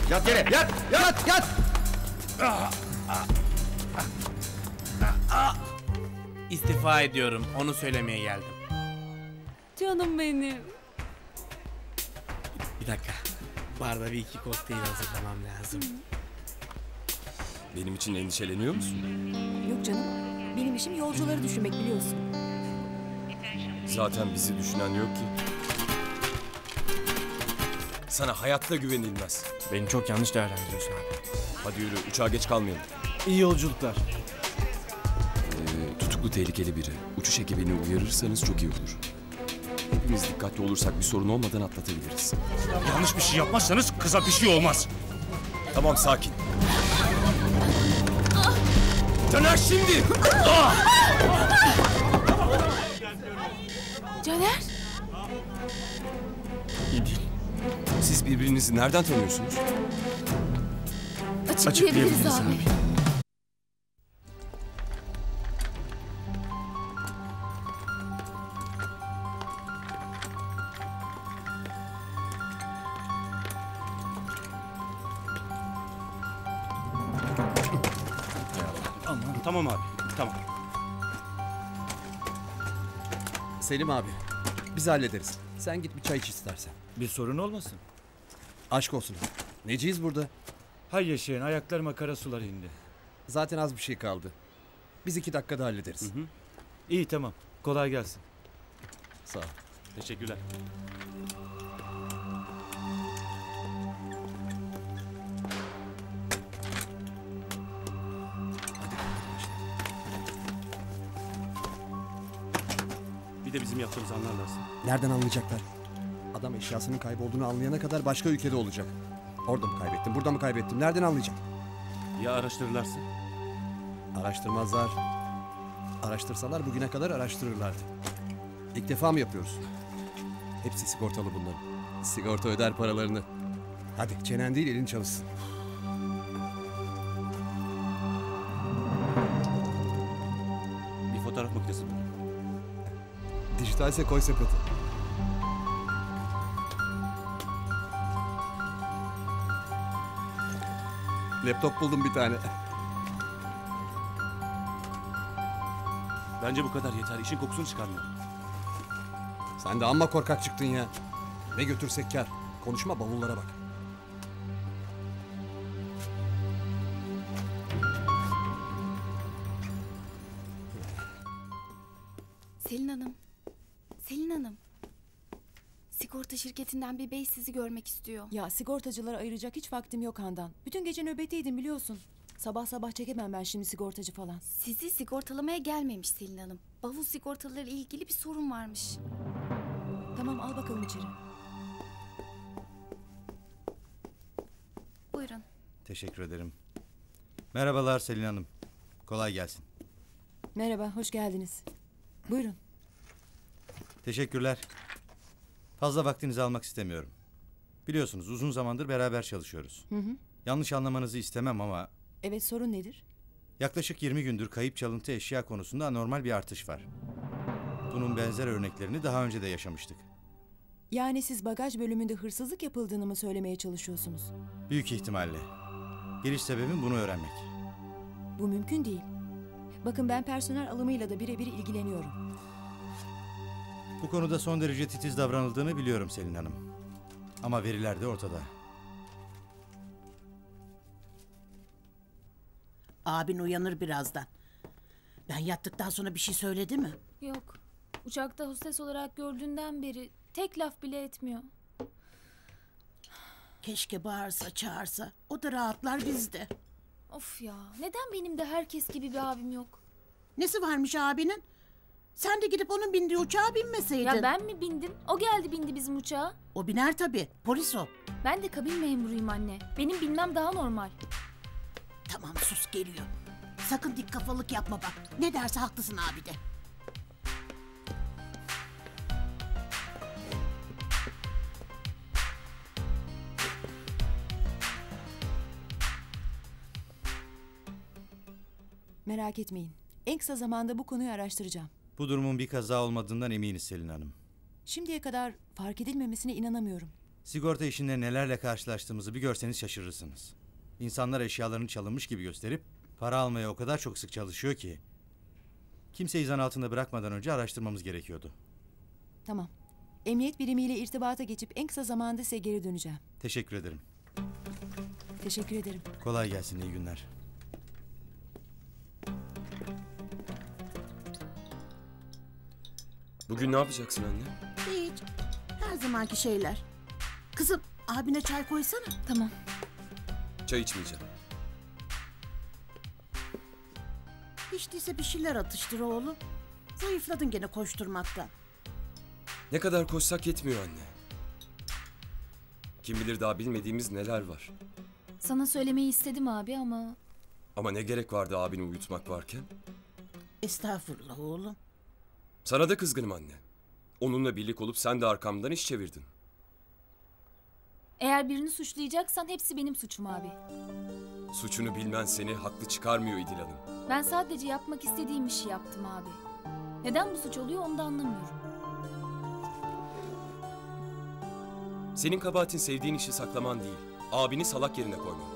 Yat yere, yat, yat, yat! İstifa ediyorum. Onu söylemeye geldim. Canım benim. Bir dakika. Barda bir iki kokteyl hazırlamam lazım. Benim için endişeleniyor musun? Yok canım. Benim işim yolcuları düşünmek biliyorsun. Zaten bizi düşünen yok ki. Sana hayatta güvenilmez. Beni çok yanlış değerlendiriyorsun abi. Hadi yürü, uçağa geç kalmayalım. İyi yolculuklar. Tutuklu tehlikeli biri. Uçuş ekibini uyarırsanız çok iyi olur. Hepimiz dikkatli olursak bir sorun olmadan atlatabiliriz. Yanlış bir şey yapmazsanız kıza bir şey olmaz. Tamam, sakin. Caner şimdi! Caner. İyi değil. Siz birbirinizi nereden tanıyorsunuz? Açıklayabiliriz abi. Tamam abi, tamam. Selim abi, biz hallederiz. Sen git bir çay iç istersen. Bir sorun olmasın. Aşk olsun. Neciyiz burada? Hay yaşayın, ayaklarıma kara sular indi. Zaten az bir şey kaldı. Biz 2 dakikada hallederiz. İyi tamam, kolay gelsin. Sağ ol. Teşekkürler. Bir de bizim yaptığımızı anlarlarsa. Nereden anlayacaklar? Adam eşyasının kaybolduğunu anlayana kadar başka ülkede olacak. Orada mı kaybettim, burada mı kaybettim? Nereden anlayacak? Ya araştırırlarsa? Araştırmazlar. Araştırsalar bugüne kadar araştırırlardı. İlk defa mı yapıyoruz? Hepsi sigortalı bunların. Sigorta öder paralarını. Hadi çenen değil, elin çalışsın. Bir fotoğraf makinesi mi? Dijitalse koy sepeti. Laptop buldum bir tane. Bence bu kadar yeter. İşin kokusunu çıkarmayalım. Sen de amma korkak çıktın ya. Ne götürsek kar. Konuşma, bavullara bak. Selin Hanım. Selin Hanım. Sigorta şirketinden bir bey sizi görmek istiyor. Ya sigortacılara ayıracak hiç vaktim yok Handan. Bütün gece nöbetteydim biliyorsun. Sabah sabah çekemem ben şimdi sigortacı falan. Sizi sigortalamaya gelmemiş Selin Hanım. Bavul sigortaları ilgili bir sorun varmış. Tamam al bakalım içeri. Buyurun. Teşekkür ederim. Merhabalar Selin Hanım. Kolay gelsin. Merhaba, hoş geldiniz. Buyurun. Teşekkürler. Fazla vaktinizi almak istemiyorum. Biliyorsunuz uzun zamandır beraber çalışıyoruz. Hı. Yanlış anlamanızı istemem ama Evet, sorun nedir? yaklaşık 20 gündür kayıp çalıntı eşya konusunda anormal bir artış var. Bunun benzer örneklerini daha önce de yaşamıştık. Yani siz bagaj bölümünde hırsızlık yapıldığını mı söylemeye çalışıyorsunuz? Büyük ihtimalle. Geliş sebebim bunu öğrenmek. Bu mümkün değil. Bakın ben personel alımıyla da birebir ilgileniyorum. Bu konuda son derece titiz davranıldığını biliyorum Selin Hanım. Ama veriler de ortada. Abin uyanır birazdan. Ben yattıktan sonra bir şey söyledi mi? Yok. Uçakta hostes olarak gördüğünden beri tek laf bile etmiyor. Keşke bağırsa çağırsa. O da rahatlar biz de. Of ya. Neden benim de herkes gibi bir abim yok? Nesi varmış abinin? Sen de gidip onun bindiği uçağa binmeseydin. Ya ben mi bindim? O geldi bindi bizim uçağa. O biner tabii. Polis o. Ben de kabin memuruyum anne. Benim binmem daha normal. Tamam sus geliyor. Sakın dik kafalık yapma bak. Ne derse haklısın abi de. Merak etmeyin. En kısa zamanda bu konuyu araştıracağım. Bu durumun bir kaza olmadığından eminiz Selin Hanım. Şimdiye kadar fark edilmemesine inanamıyorum. Sigorta işinde nelerle karşılaştığımızı bir görseniz şaşırırsınız. İnsanlar eşyalarını çalınmış gibi gösterip para almaya o kadar çok sık çalışıyor ki kimseyi zan altında bırakmadan önce araştırmamız gerekiyordu. Tamam. Emniyet birimiyle irtibata geçip en kısa zamanda size geri döneceğim. Teşekkür ederim. Teşekkür ederim. Kolay gelsin, iyi günler. Bugün ne yapacaksın anne? Hiç. Her zamanki şeyler. Kızım abine çay koysana. Tamam. Çay içmeyeceğim. Hiç değilse bir şeyler atıştır oğlum. Zayıfladın gene koşturmaktan. Ne kadar koşsak yetmiyor anne. Kim bilir daha bilmediğimiz neler var. Sana söylemeyi istedim abi ama Ama ne gerek vardı abini uyutmak varken? Estağfurullah oğlum. Sana da kızgınım anne. Onunla birlik olup sen de arkamdan iş çevirdin. eğer birini suçlayacaksan hepsi benim suçum abi. Suçunu bilmen seni haklı çıkarmıyor İdil Hanım. Ben sadece yapmak istediğim işi yaptım abi. Neden bu suç oluyor onu da anlamıyorum. Senin kabahatin sevdiğin işi saklaman değil. Abini salak yerine koyman.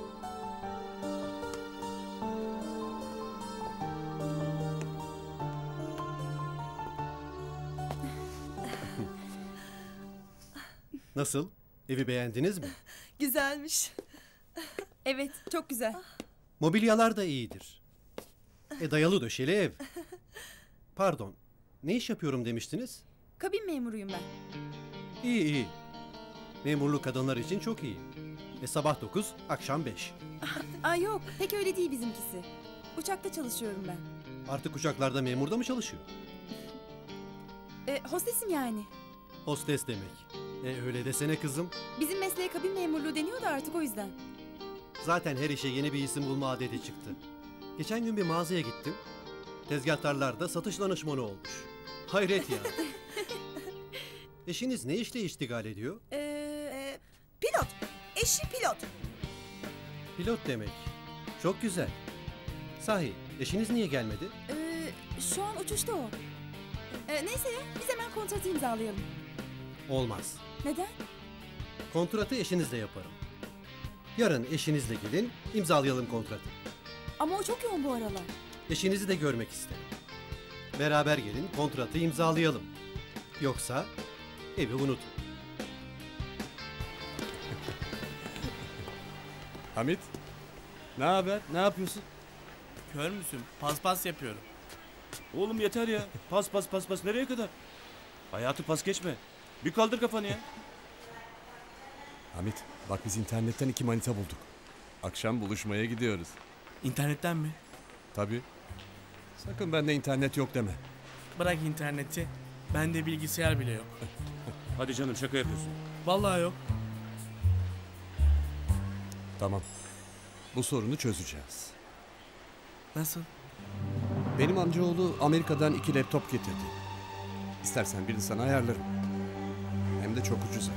Nasıl? Evi beğendiniz mi? Güzelmiş. Evet, çok güzel. Mobilyalar da iyidir. Dayalı döşeli ev. Pardon. Ne iş yapıyorum demiştiniz? Kabin memuruyum ben. İyi iyi. Memurluk kadınlar için çok iyi. Sabah 9, akşam 5. Aa yok, pek öyle değil bizimkisi. Uçakta çalışıyorum ben. Artık uçaklarda memur da mı çalışıyor? Hostesim yani. Hostes demek. Öyle desene kızım. Bizim mesleğe kabin memurluğu deniyor da artık o yüzden. Zaten her işe yeni bir isim bulma adeti çıktı. Geçen gün bir mağazaya gittim. Tezgahtarlar da satış danışmanı olmuş. Hayret ya. Eşiniz ne işle iştigal ediyor? Pilot. Eşi pilot. Pilot demek. Çok güzel. Sahi eşiniz niye gelmedi? Şu an uçuşta o. Neyse ya, biz hemen kontratı imzalayalım. Olmaz. Neden? Kontratı eşinizle yaparım. Yarın eşinizle gelin, imzalayalım kontratı. Ama o çok yoğun bu aralar. Eşinizi de görmek isterim. Beraber gelin, kontratı imzalayalım. Yoksa evi unutun. Hamit, ne haber? Ne yapıyorsun? Kör müsün? Paspas yapıyorum. Oğlum yeter ya. Pas pas pas pas nereye kadar? Hayatı pas geçme. Bir kaldır kafanı ya. Hamit, bak biz internetten 2 manita bulduk. Akşam buluşmaya gidiyoruz. İnternetten mi? Tabii. Sakın bende internet yok deme. Bırak interneti. Bende bilgisayar bile yok. Hadi canım şaka yapıyorsun. Vallahi yok. Tamam. Bu sorunu çözeceğiz. Nasıl? Benim amcaoğlu Amerika'dan 2 laptop getirdi. İstersen birini sana ayarlarım. Hem de çok ucuza.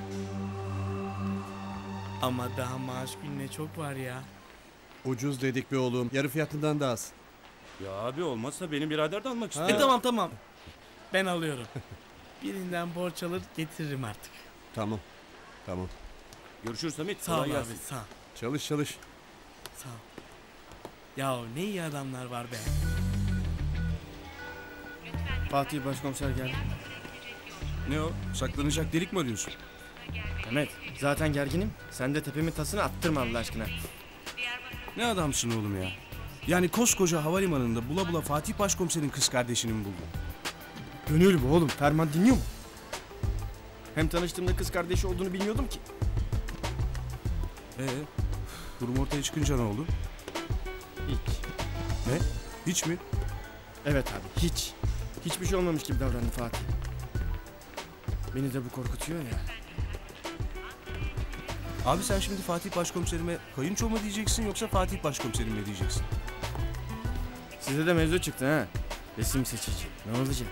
Ama daha maaş gününe çok var ya. Ucuz dedik be oğlum. Yarı fiyatından da az. Ya abi olmazsa benim birader de almak istiyor. Tamam. Ben alıyorum. Birinden borç alır getiririm artık. Tamam. Tamam. Görüşürüz Hamit. Sağ ol Kolay abi gelsin. sağ ol. Çalış çalış. Sağ ol. Ya ne iyi adamlar var be. Fatih Başkomiser geldi. Ne o? Saklanacak delik mi arıyorsun? Mehmet zaten gerginim. Sen de tepemin tasını attırma Allah aşkına. Ne adamsın oğlum ya. Yani koskoca havalimanında bula bula Fatih Başkomiser'in kız kardeşini mi buldun? Gönül bu oğlum. Ferman dinliyor mu? Hem tanıştığımda kız kardeşi olduğunu bilmiyordum ki. Durum ortaya çıkınca ne oldu? Hiç. Ne? Hiç mi? Evet abi hiç. Hiçbir şey olmamış gibi davrandı Fatih. Beni de bu korkutuyor ya. Abi sen şimdi Fatih Başkomiserime kayınço mu diyeceksin yoksa Fatih Başkomiserim mi diyeceksin? Size de mevzu çıktı ha. Resim seçici. Ne olacak?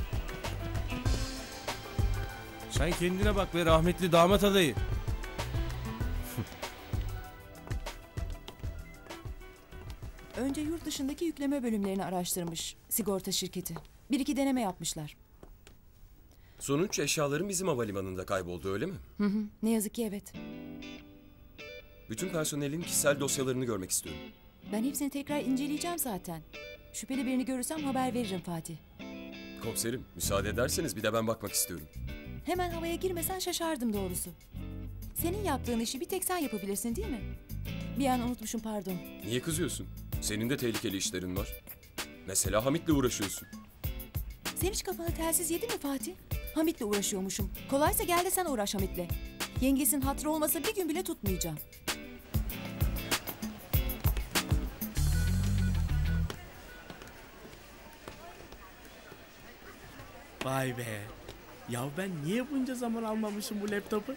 Sen kendine bak be rahmetli damat adayı. Önce yurt dışındaki yükleme bölümlerini araştırmış sigorta şirketi. Bir iki deneme yapmışlar. Sonuç eşyaların bizim havalimanında kayboldu öyle mi? Hı hı. Ne yazık ki evet. Bütün personelin kişisel dosyalarını görmek istiyorum. Ben hepsini tekrar inceleyeceğim zaten. Şüpheli birini görürsem haber veririm Fatih. Komiserim müsaade ederseniz bir de ben bakmak istiyorum. Hemen havaya girmesen şaşardım doğrusu. Senin yaptığın işi bir tek sen yapabilirsin değil mi? Bir an unutmuşum pardon. Niye kızıyorsun? Senin de tehlikeli işlerin var. Mesela Hamit'le uğraşıyorsun. Sen hiç kafana telsiz yedin mi Fatih? Hamit'le uğraşıyormuşum. Kolaysa gel de sen uğraş Hamit'le. Yengesinin hatırı olmasa bir gün bile tutmayacağım. Vay be. Ya ben niye bunca zaman almamışım bu laptopu?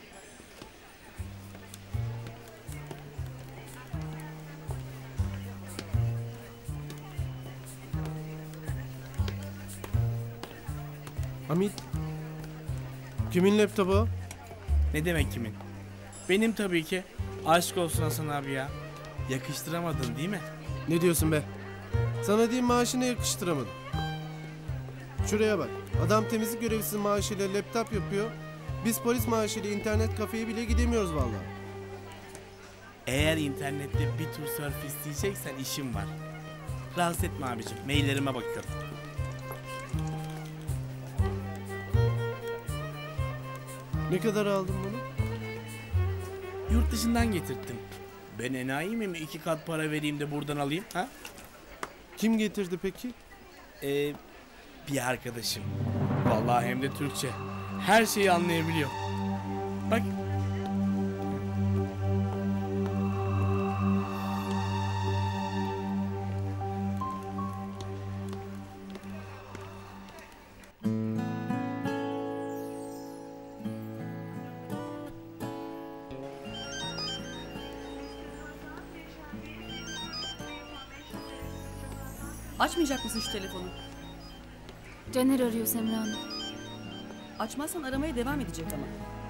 Hamit. Kimin laptopu? Ne demek kimin? Benim tabii ki. Aşk olsun Hasan abi ya. Yakıştıramadın değil mi? Ne diyorsun be? Sana diyeyim maaşını yakıştıramadım. Şuraya bak. Adam temizlik görevlisi maaşıyla laptop yapıyor. Biz polis maaşıyla internet kafeye bile gidemiyoruz vallahi. Eğer internette bir tur surf isteyeceksen işim var. Rahatsız etme abicim. Maillerime bakıyorum. Ne kadar aldın bunu? Yurt dışından getirttim. Ben enayi miyim? 2 kat para vereyim de buradan alayım. Ha? Kim getirdi peki? Bir arkadaşım. Vallahi hem de Türkçe. Her şeyi anlayabiliyor. Bak. Açmayacak mısın şu telefonu? Caner arıyor Semra Hanım. Açmazsan aramaya devam edecek ama.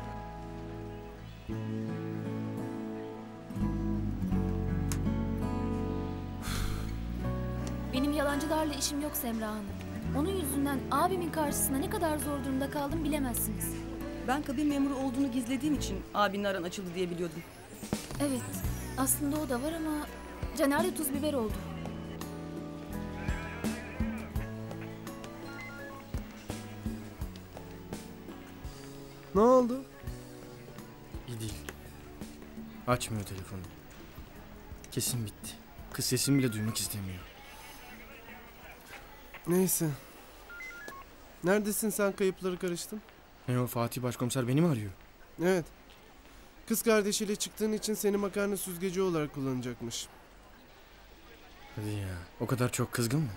Benim yalancılarla işim yok Semra Hanım. Onun yüzünden abimin karşısına ne kadar zor durumda kaldım bilemezsiniz. Ben kabin memuru olduğunu gizlediğim için abinle aran açıldı diye biliyordum. Evet, aslında o da var ama Caner de tuz biber oldu. Ne oldu? İdil. Açmıyor telefonu. Kesin bitti. Kız sesimi bile duymak istemiyor. Neyse. Neredesin sen kayıpları karıştın? Ne o Fatih Başkomiser beni mi arıyor? Evet. Kız kardeşiyle çıktığın için seni makarna süzgeci olarak kullanacakmış. Hadi ya. O kadar çok kızgın mı?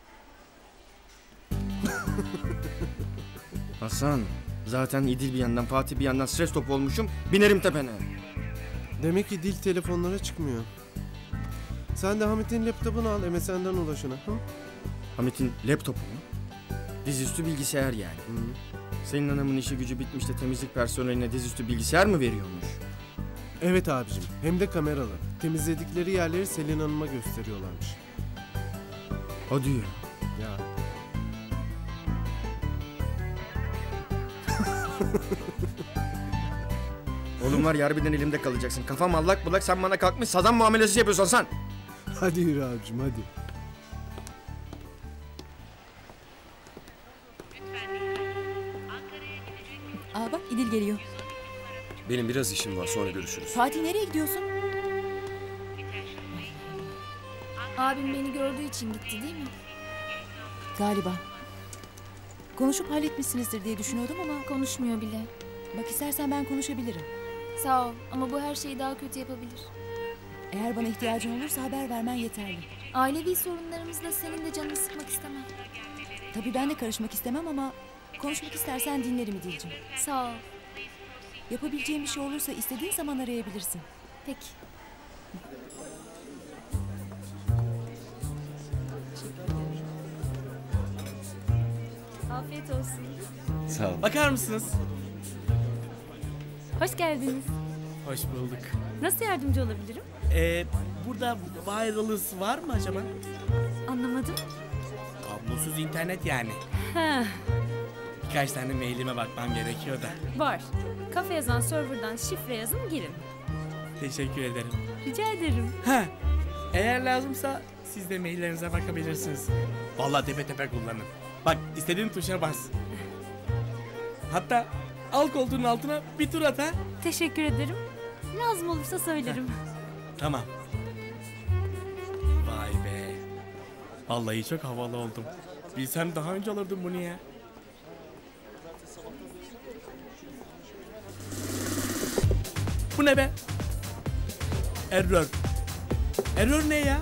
Hasan. Zaten İdil bir yandan Fatih bir yandan stres topu olmuşum. Binerim tepene. Demek ki dil telefonlara çıkmıyor. Sen de Hamit'in laptopunu al MSN'den ulaş ona. Hı? Hamit'in laptopu mu? Dizüstü bilgisayar yani. Hı. Senin hanımın işi gücü bitmiş de temizlik personeline dizüstü bilgisayar mı veriyormuş? Evet abicim. Hem de kameralı. Temizledikleri yerleri Selin Hanım'a gösteriyorlarmış. O diyor. Ya. Oğlum var ya harbiden elimde kalacaksın. Kafam allak bullak sen bana kalkmış sazan muamelesi yapıyorsun sen. Hadi yürü abicim hadi. Aa bak İdil geliyor. Benim biraz işim var sonra görüşürüz. Fatih nereye gidiyorsun? Abim beni gördüğü için gitti değil mi? Galiba. Konuşup halletmişsinizdir diye düşünüyordum ama... Konuşmuyor bile. Bak istersen ben konuşabilirim. Sağ ol ama bu her şeyi daha kötü yapabilir. Eğer bana ihtiyacın olursa haber vermen yeterli. Ailevi sorunlarımızla senin de canını sıkmak istemem. Tabii ben de karışmak istemem ama... Konuşmak istersen dinlerim İdil'ciğim. Sağ ol. Yapabileceğim bir şey olursa istediğin zaman arayabilirsin. Peki. Afiyet olsun. Sağ ol. Bakar mısınız? Hoş geldiniz. Hoş bulduk. Nasıl yardımcı olabilirim? Burada wireless var mı acaba? Anlamadım. Kablosuz internet yani. Ha. birkaç tane mailime bakmam gerekiyor da. Var. Kafe yazan serverdan şifre yazın girin. Teşekkür ederim. Rica ederim. Ha, eğer lazımsa siz de maillerinize bakabilirsiniz. Vallahi tepe tepe kullanın. Bak istediğin tuşa bas. Hatta al koltuğun altına bir tur at ha. Teşekkür ederim. Lazım olursa söylerim. Tamam. Vay be. Vallahi çok havalı oldum. Bilsem daha önce alırdım bunu ya. Bu ne be? Error. Error ne ya?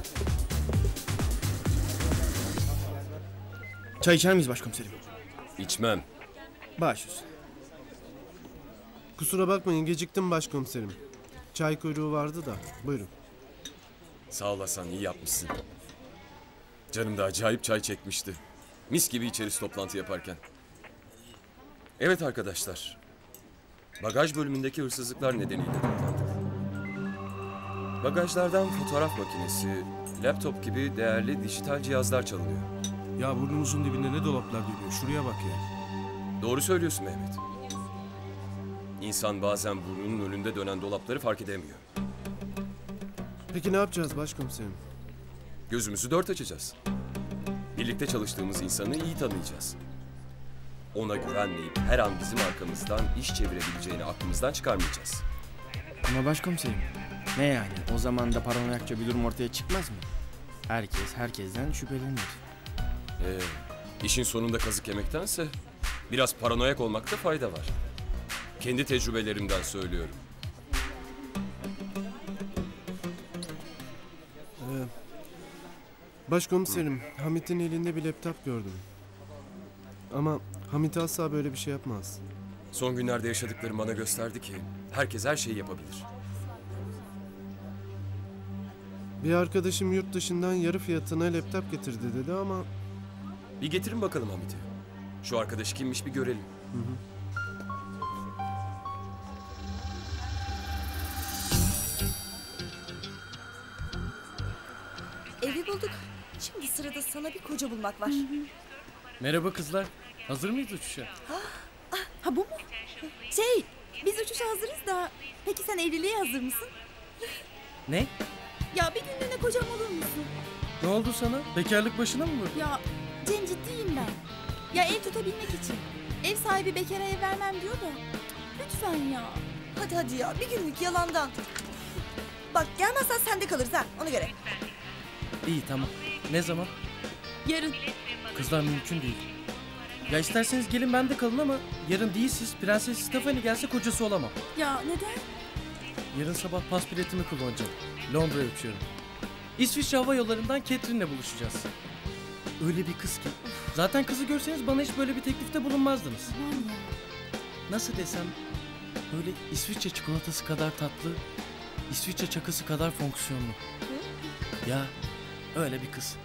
Çay içer miyiz başkomiserim? İçmem. Baş üstüne. Kusura bakmayın geciktim başkomiserim. Çay kuyruğu vardı da. Buyurun. Sağ olasın, iyi yapmışsın. Canım da acayip çay çekmişti. Mis gibi içeriz toplantı yaparken. Evet arkadaşlar. Bagaj bölümündeki hırsızlıklar nedeniyle toplandık. Bagajlardan fotoğraf makinesi, laptop gibi değerli dijital cihazlar çalınıyor. Ya burnumuzun dibinde ne dolaplar dönüyor. Şuraya bak ya. Doğru söylüyorsun Mehmet. İnsan bazen burnunun önünde dönen dolapları fark edemiyor. Peki ne yapacağız başkomiserim? Gözümüzü dört açacağız. Birlikte çalıştığımız insanı iyi tanıyacağız. Ona güvenmeyip her an bizim arkamızdan iş çevirebileceğini aklımızdan çıkarmayacağız. Ama başkomiserim, ne yani? O zaman da paranoyakça bir durum ortaya çıkmaz mı? Herkes herkesten şüphelenir. İşin sonunda kazık yemektense biraz paranoyak olmakta fayda var. Kendi tecrübelerimden söylüyorum. Başkomiserim, Hamit'in elinde bir laptop gördüm. Ama Hamit asla böyle bir şey yapmaz. Son günlerde yaşadıklarım bana gösterdi ki herkes her şeyi yapabilir. Bir arkadaşım yurt dışından yarı fiyatına laptop getirdi dedi ama... Bir getirin bakalım Hamit'i. Şu arkadaş kimmiş bir görelim. Hı hı. Evi bulduk. Şimdi sırada sana bir koca bulmak var. Merhaba kızlar. Hazır mıyız uçuşa? Ha bu mu? Biz uçuşa hazırız da. Peki sen evliliğe hazır mısın? Ne? Ya bir günlüğüne kocam olur musun? Ne oldu sana? Bekarlık başına mı vurdu? Ya Cem ciddiyim ben. Ya ev tutabilmek için. Ev sahibi bekara ev vermem diyor da. Lütfen ya. Hadi ya bir günlük yalandan. Bak gelmezsen sende kalırız ha ona göre. İyi tamam. Ne zaman? Yarın. Kızlar mümkün değil. Ya isterseniz gelin ben de kalın ama yarın değil siz Prenses Stephanie gelse kocası olamam. Ya neden? Yarın sabah pas biletimi kullanacağım. Londra'ya uçuyorum. İsviçre Hava Yolları'ndan Catherine'le buluşacağız. Öyle bir kız ki. Zaten kızı görseniz bana hiç böyle bir teklifte bulunmazdınız. Nasıl desem böyle İsviçre çikolatası kadar tatlı, İsviçre çakısı kadar fonksiyonlu. Ya öyle bir kız.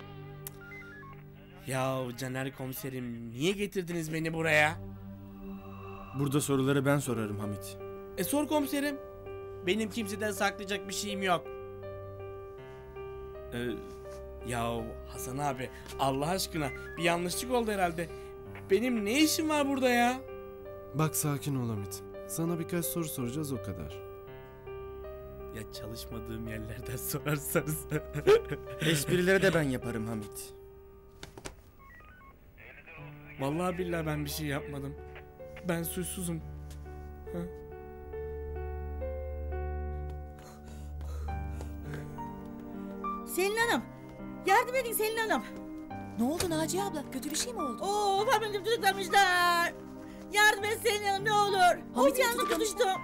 Ya Caner komiserim niye getirdiniz beni buraya? Burada soruları ben sorarım Hamit. Sor komiserim. Benim kimseden saklayacak bir şeyim yok. Ya Hasan abi Allah aşkına bir yanlışlık oldu herhalde. Benim ne işim var burada ya? Bak sakin ol Hamit. Sana birkaç soru soracağız o kadar. Ya çalışmadığım yerlerden sorarsanız. Esprileri de ben yaparım Hamit. Vallahi billahi ben bir şey yapmadım. Ben suçsuzum. Ha? Selin Hanım. Yardım edin Selin Hanım. Ne oldu Naciye abla? Kötü bir şey mi oldu? Oo, Hamid'im tutuklamışlar. Yardım et Selin Hanım ne olur. Hamid'i Of yanlış tutuştum.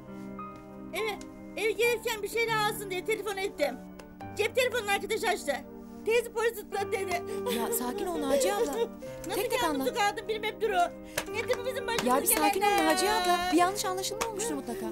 Eve gelirken bir şeyler alsın diye telefon ettim. Cep telefonunu arkadaş açtı. Teyze polis tutladı dedi. Ya sakin ol Naciye abla. Nasıl tek yalnız anlat. kaldım bilmem durun. Nedir bu bizim başımıza Ya bir sakin ol Naciye abla. Bir yanlış anlaşılma olmuştur mutlaka.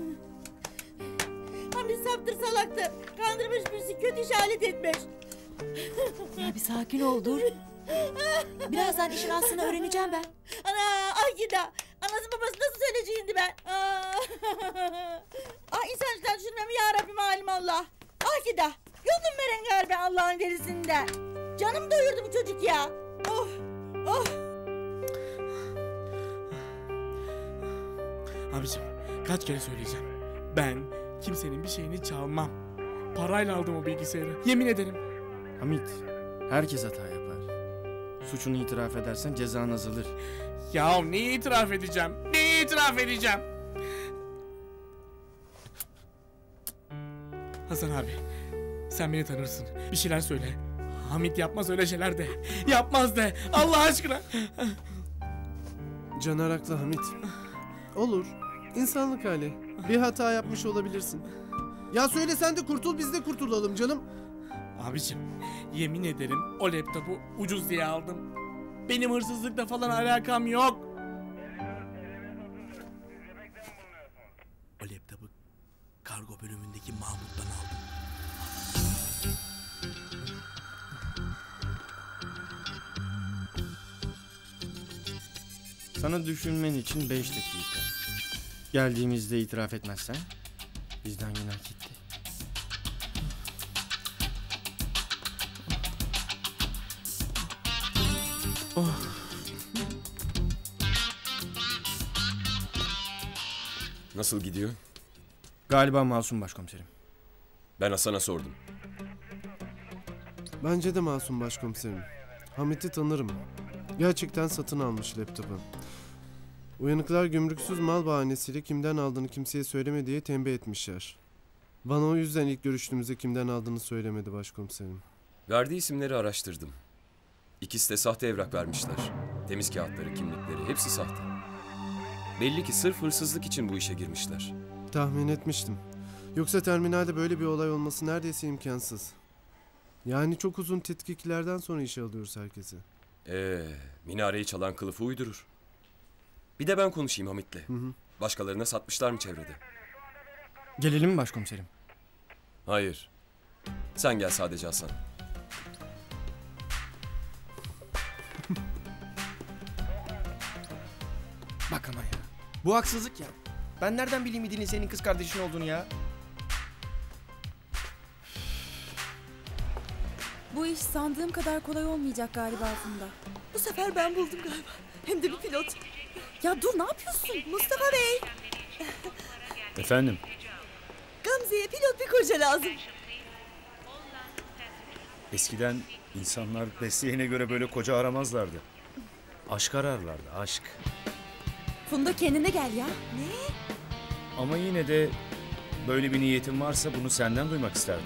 Hamid saptır salaktır. Kandırmış birisi kötü iş alet etmiş. Ya bir sakin ol dur. Birazdan işin aslını öğreneceğim ben. Ana Akida. Anası babası nasıl söyleyeceğim ben. İnsanlıktan düşünmem ya Rabbim alim Allah. Akida. Yolun veren galiba Allah'ın derisinden. Canım doyurdu bu çocuk ya. Of. Abicim kaç kere söyleyeceğim. Ben kimsenin bir şeyini çalmam. Parayla aldım o bilgisayarı. Yemin ederim. Hamit, herkes hata yapar. Suçunu itiraf edersen cezan azalır. Ya neyi itiraf edeceğim? Neyi itiraf edeceğim? Hasan abi, sen beni tanırsın. Bir şeyler söyle. Hamit yapmaz öyle şeyler de. Yapmaz de. Allah aşkına. Caner haklı Hamit. Olur. İnsanlık hali. Bir hata yapmış olabilirsin. Ya söyle sen de kurtul, biz de kurtulalım canım. Abicim, yemin ederim o laptopu ucuz diye aldım. Benim hırsızlıkla falan alakam yok. O laptopu kargo bölümündeki Mahmut'tan aldım. Sana düşünmen için 5 dakika. Geldiğimizde itiraf etmezsen bizden günah gitti. Oh. Nasıl gidiyor? Galiba masum başkomiserim. Ben Hasan'a sordum. Bence de masum başkomiserim. Hamit'i tanırım. Gerçekten satın almış laptopu. Uyanıklar gümrüksüz mal bahanesiyle kimden aldığını kimseye söyleme diye tembih etmişler. Bana o yüzden ilk görüştüğümüzde kimden aldığını söylemedi başkomiserim. Verdiği isimleri araştırdım. İkisi de sahte evrak vermişler. Temiz kağıtları, kimlikleri hepsi sahte. Belli ki sırf hırsızlık için bu işe girmişler. Tahmin etmiştim. Yoksa terminalde böyle bir olay olması neredeyse imkansız. Yani çok uzun tetkiklerden sonra işe alıyoruz herkesi. Minareyi çalan kılıfı uydurur. Bir de ben konuşayım Hamit'le. Başkalarına satmışlar mı çevrede? Gelelim mi başkomiserim? Hayır. Sen gel sadece Hasan. Bak ama ya. Bu haksızlık ya. Ben nereden bileyim İdil'in senin kız kardeşin olduğunu ya? Bu iş sandığım kadar kolay olmayacak galiba Funda. Bu sefer ben buldum galiba. Hem de bir pilot. Ya dur ne yapıyorsun Mustafa Bey? Efendim? Gamze'ye pilot bir koca lazım. Eskiden insanlar mesleğine göre böyle koca aramazlardı. Aşk ararlardı, aşk. Funda kendine gel ya. Ne? Ama yine de böyle bir niyetin varsa bunu senden duymak isterdim.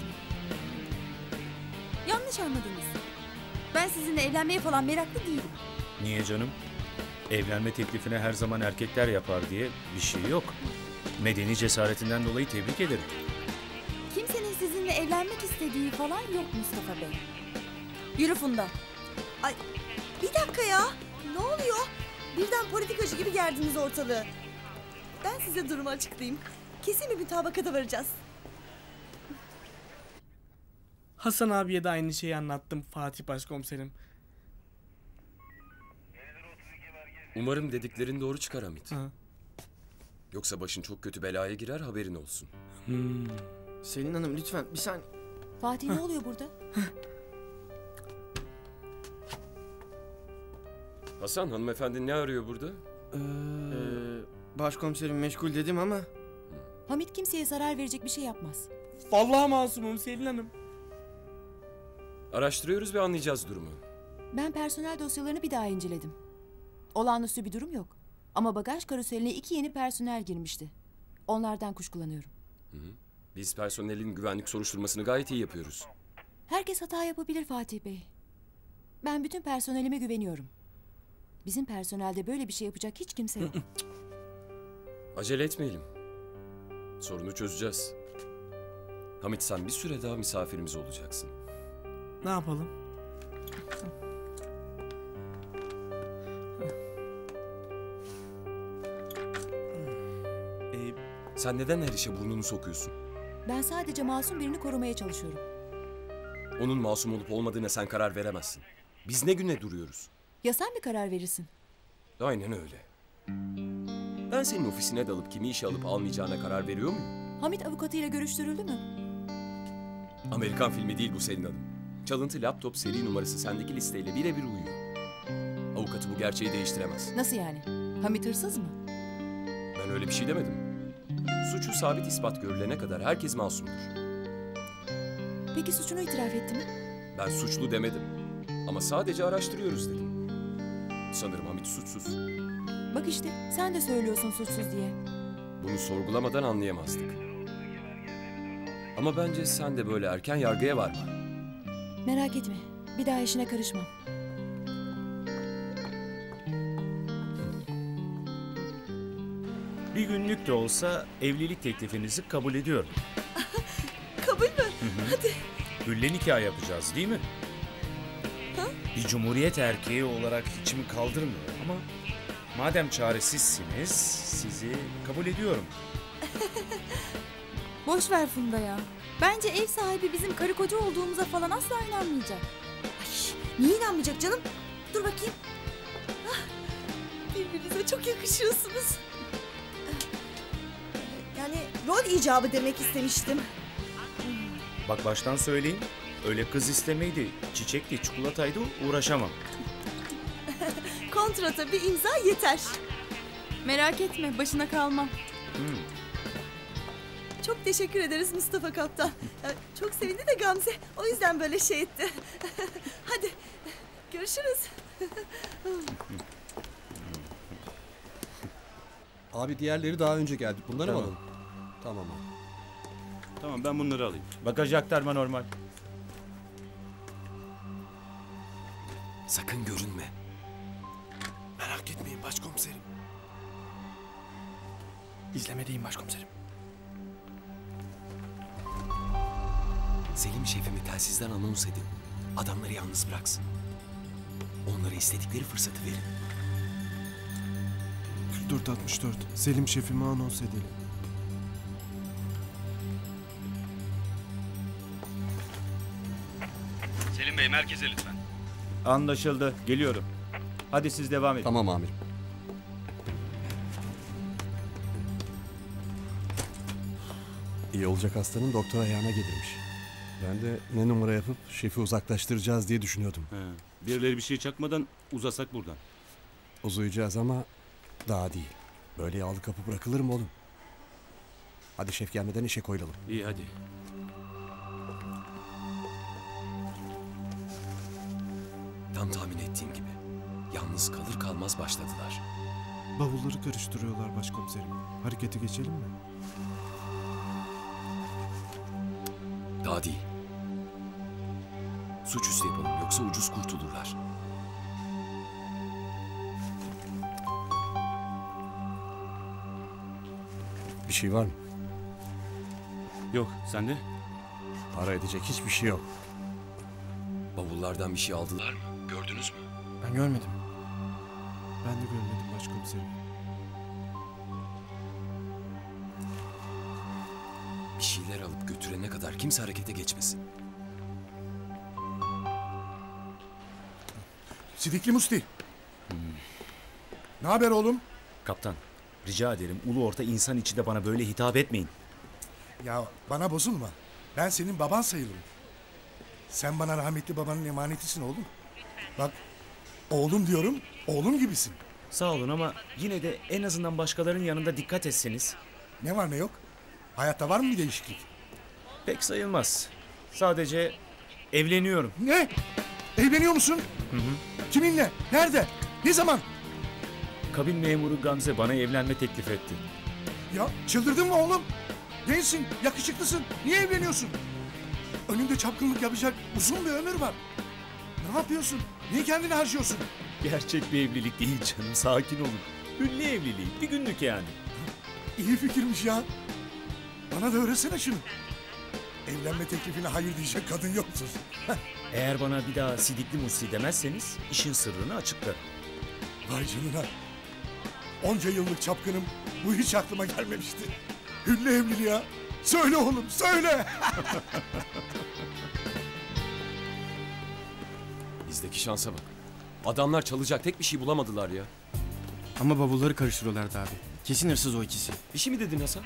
Yanlış anladınız. Ben sizinle evlenmeye falan meraklı değilim. Niye canım? Evlenme teklifine her zaman erkekler yapar diye bir şey yok. Medeni cesaretinden dolayı tebrik ederim. Kimsenin sizinle evlenmek istediği falan yok Mustafa Bey. Yürü Funda. Ay bir dakika ya. Ne oluyor? Birden politikacı gibi gerdiniz ortalığı. Ben size durumu açıklayayım. Kesin bir mütabakata varacağız. Hasan abiye de aynı şeyi anlattım Fatih başkomiserim. Umarım dediklerin doğru çıkar Hamit. Ha. Yoksa başın çok kötü belaya girer, haberin olsun. Selin Hanım lütfen bir saniye. Fatih ne oluyor burada? Hasan, hanımefendi ne arıyor burada? Başkomiserim meşgul dedim ama. Hamit kimseye zarar verecek bir şey yapmaz. Vallahi masumum Selin Hanım. Araştırıyoruz ve anlayacağız durumu. Ben personel dosyalarını bir daha inceledim. Olağanüstü bir durum yok. Ama bagaj karuseline 2 yeni personel girmişti. Onlardan kuşkulanıyorum. Biz personelin güvenlik soruşturmasını gayet iyi yapıyoruz. Herkes hata yapabilir Fatih Bey. Ben bütün personelime güveniyorum. Bizim personelde böyle bir şey yapacak hiç kimse yok. Acele etmeyelim. Sorunu çözeceğiz. Hamit, sen bir süre daha misafirimiz olacaksın. Ne yapalım? Sen neden her işe burnunu sokuyorsun? Ben sadece masum birini korumaya çalışıyorum. Onun masum olup olmadığına sen karar veremezsin. Biz ne güne duruyoruz? Ya sen mi karar verirsin? Aynen öyle. Ben senin ofisine dalıp kimi işe alıp almayacağına karar veriyor muyum? Hamit avukatıyla görüştürüldü mü? Amerikan filmi değil bu Selin Hanım. Çalıntı laptop seri numarası sendeki listeyle birebir uyuyor. Avukatı bu gerçeği değiştiremez. Nasıl yani? Hamit hırsız mı? Ben öyle bir şey demedim. Suçu sabit ispat görülene kadar herkes masumdur. Peki suçunu itiraf etti mi? Ben suçlu demedim. Ama sadece araştırıyoruz dedim. Sanırım Hamit suçsuz. Bak işte sen de söylüyorsun suçsuz diye. Bunu sorgulamadan anlayamazdık. Ama bence sen de böyle erken yargıya varma. Merak etme. Bir daha işine karışmam. Bir günlük de olsa evlilik teklifinizi kabul ediyorum. Kabul mü? Hadi. Gülle nikah yapacağız değil mi? Ha? Bir cumhuriyet erkeği olarak içimi kaldırmıyor ama madem çaresizsiniz sizi kabul ediyorum. Boş ver Funda ya. Bence ev sahibi bizim karı koca olduğumuza falan asla inanmayacak. Ay, niye inanmayacak canım? Dur bakayım. Ah, birbirinize çok yakışıyorsunuz. Yani rol icabı demek istemiştim. Bak baştan söyleyeyim. Öyle kız istemeydi, çiçekti, çikolataydı uğraşamam. Kontrata bir imza yeter. Merak etme, başına kalmam. Çok teşekkür ederiz Mustafa Kaptan. Çok sevindi de Gamze. O yüzden böyle şey etti. Hadi görüşürüz. Abi diğerleri daha önce geldi. Bunları mı Tamam. alalım? Tamam abi. Tamam ben bunları alayım. Bagaj aktarma normal. Sakın görünme. Merak etmeyin başkomiserim. İzlemedeyim başkomiserim. Selim şefimi telsizden anons edin. Adamları yalnız bıraksın. Onlara istedikleri fırsatı verin. 4464. Selim şefime anons edelim. Selim Bey merkeze lütfen. Anlaşıldı. Geliyorum. Hadi siz devam edin. Tamam amirim. İyi olacak hastanın doktor ayağına gelirmiş. Ben de ne numara yapıp şefi uzaklaştıracağız diye düşünüyordum. Birileri bir şey çakmadan uzasak buradan. Uzayacağız ama daha değil. Böyle yağlı kapı bırakılır mı oğlum? Hadi şef gelmeden işe koyulalım. İyi hadi. Tam tahmin ettiğim gibi. Yalnız kalır kalmaz başladılar. Bavulları karıştırıyorlar başkomiserim. Harekete geçelim mi? Daha değil. Suçüstü yapalım yoksa ucuz kurtulurlar. Bir şey var mı? Yok sende? Para edecek hiçbir şey yok. Bavullardan bir şey aldılar mı? Gördünüz mü? Ben görmedim. Ben de görmedim başkomiserim. Bir şeyler alıp götürene kadar kimse harekete geçmesin. Sidikli Musti. Ne haber oğlum? Kaptan, rica ederim ulu orta insan içi de bana böyle hitap etmeyin. Ya bana bozulma. Ben senin baban sayılırım. Sen bana rahmetli babanın emanetisin oğlum. Bak oğlum diyorum, oğlum gibisin. Sağ olun ama yine de en azından başkalarının yanında dikkat etseniz. Ne var ne yok? Hayatta var mı bir değişiklik? Pek sayılmaz. Sadece evleniyorum. Ne? Evleniyor musun? Hı hı. Kiminle? Nerede? Ne zaman? Kabin memuru Gamze bana evlenme teklif etti. Ya çıldırdın mı oğlum? Gençsin, yakışıklısın. Niye evleniyorsun? Önünde çapkınlık yapacak uzun bir ömür var. Ne yapıyorsun? Niye kendini harcıyorsun? Gerçek bir evlilik değil canım, sakin olun. Ünlü evliliği, bir günlük yani. İyi fikirmiş ya. Bana da öğretsene şunu. Evlenme teklifine hayır diyecek kadın yoktur. Eğer bana bir daha sidikli musi demezseniz işin sırrını açıklarım. Vay canına. Onca yıllık çapkınım, bu hiç aklıma gelmemişti. Ünlü evliliği ya. Söyle oğlum, söyle. Bizdeki şansa bak. Adamlar çalacak tek bir şey bulamadılar ya. Ama bavulları karıştırıyorlardı abi. Kesin hırsız o ikisi. Bir şey mi dedin Hasan?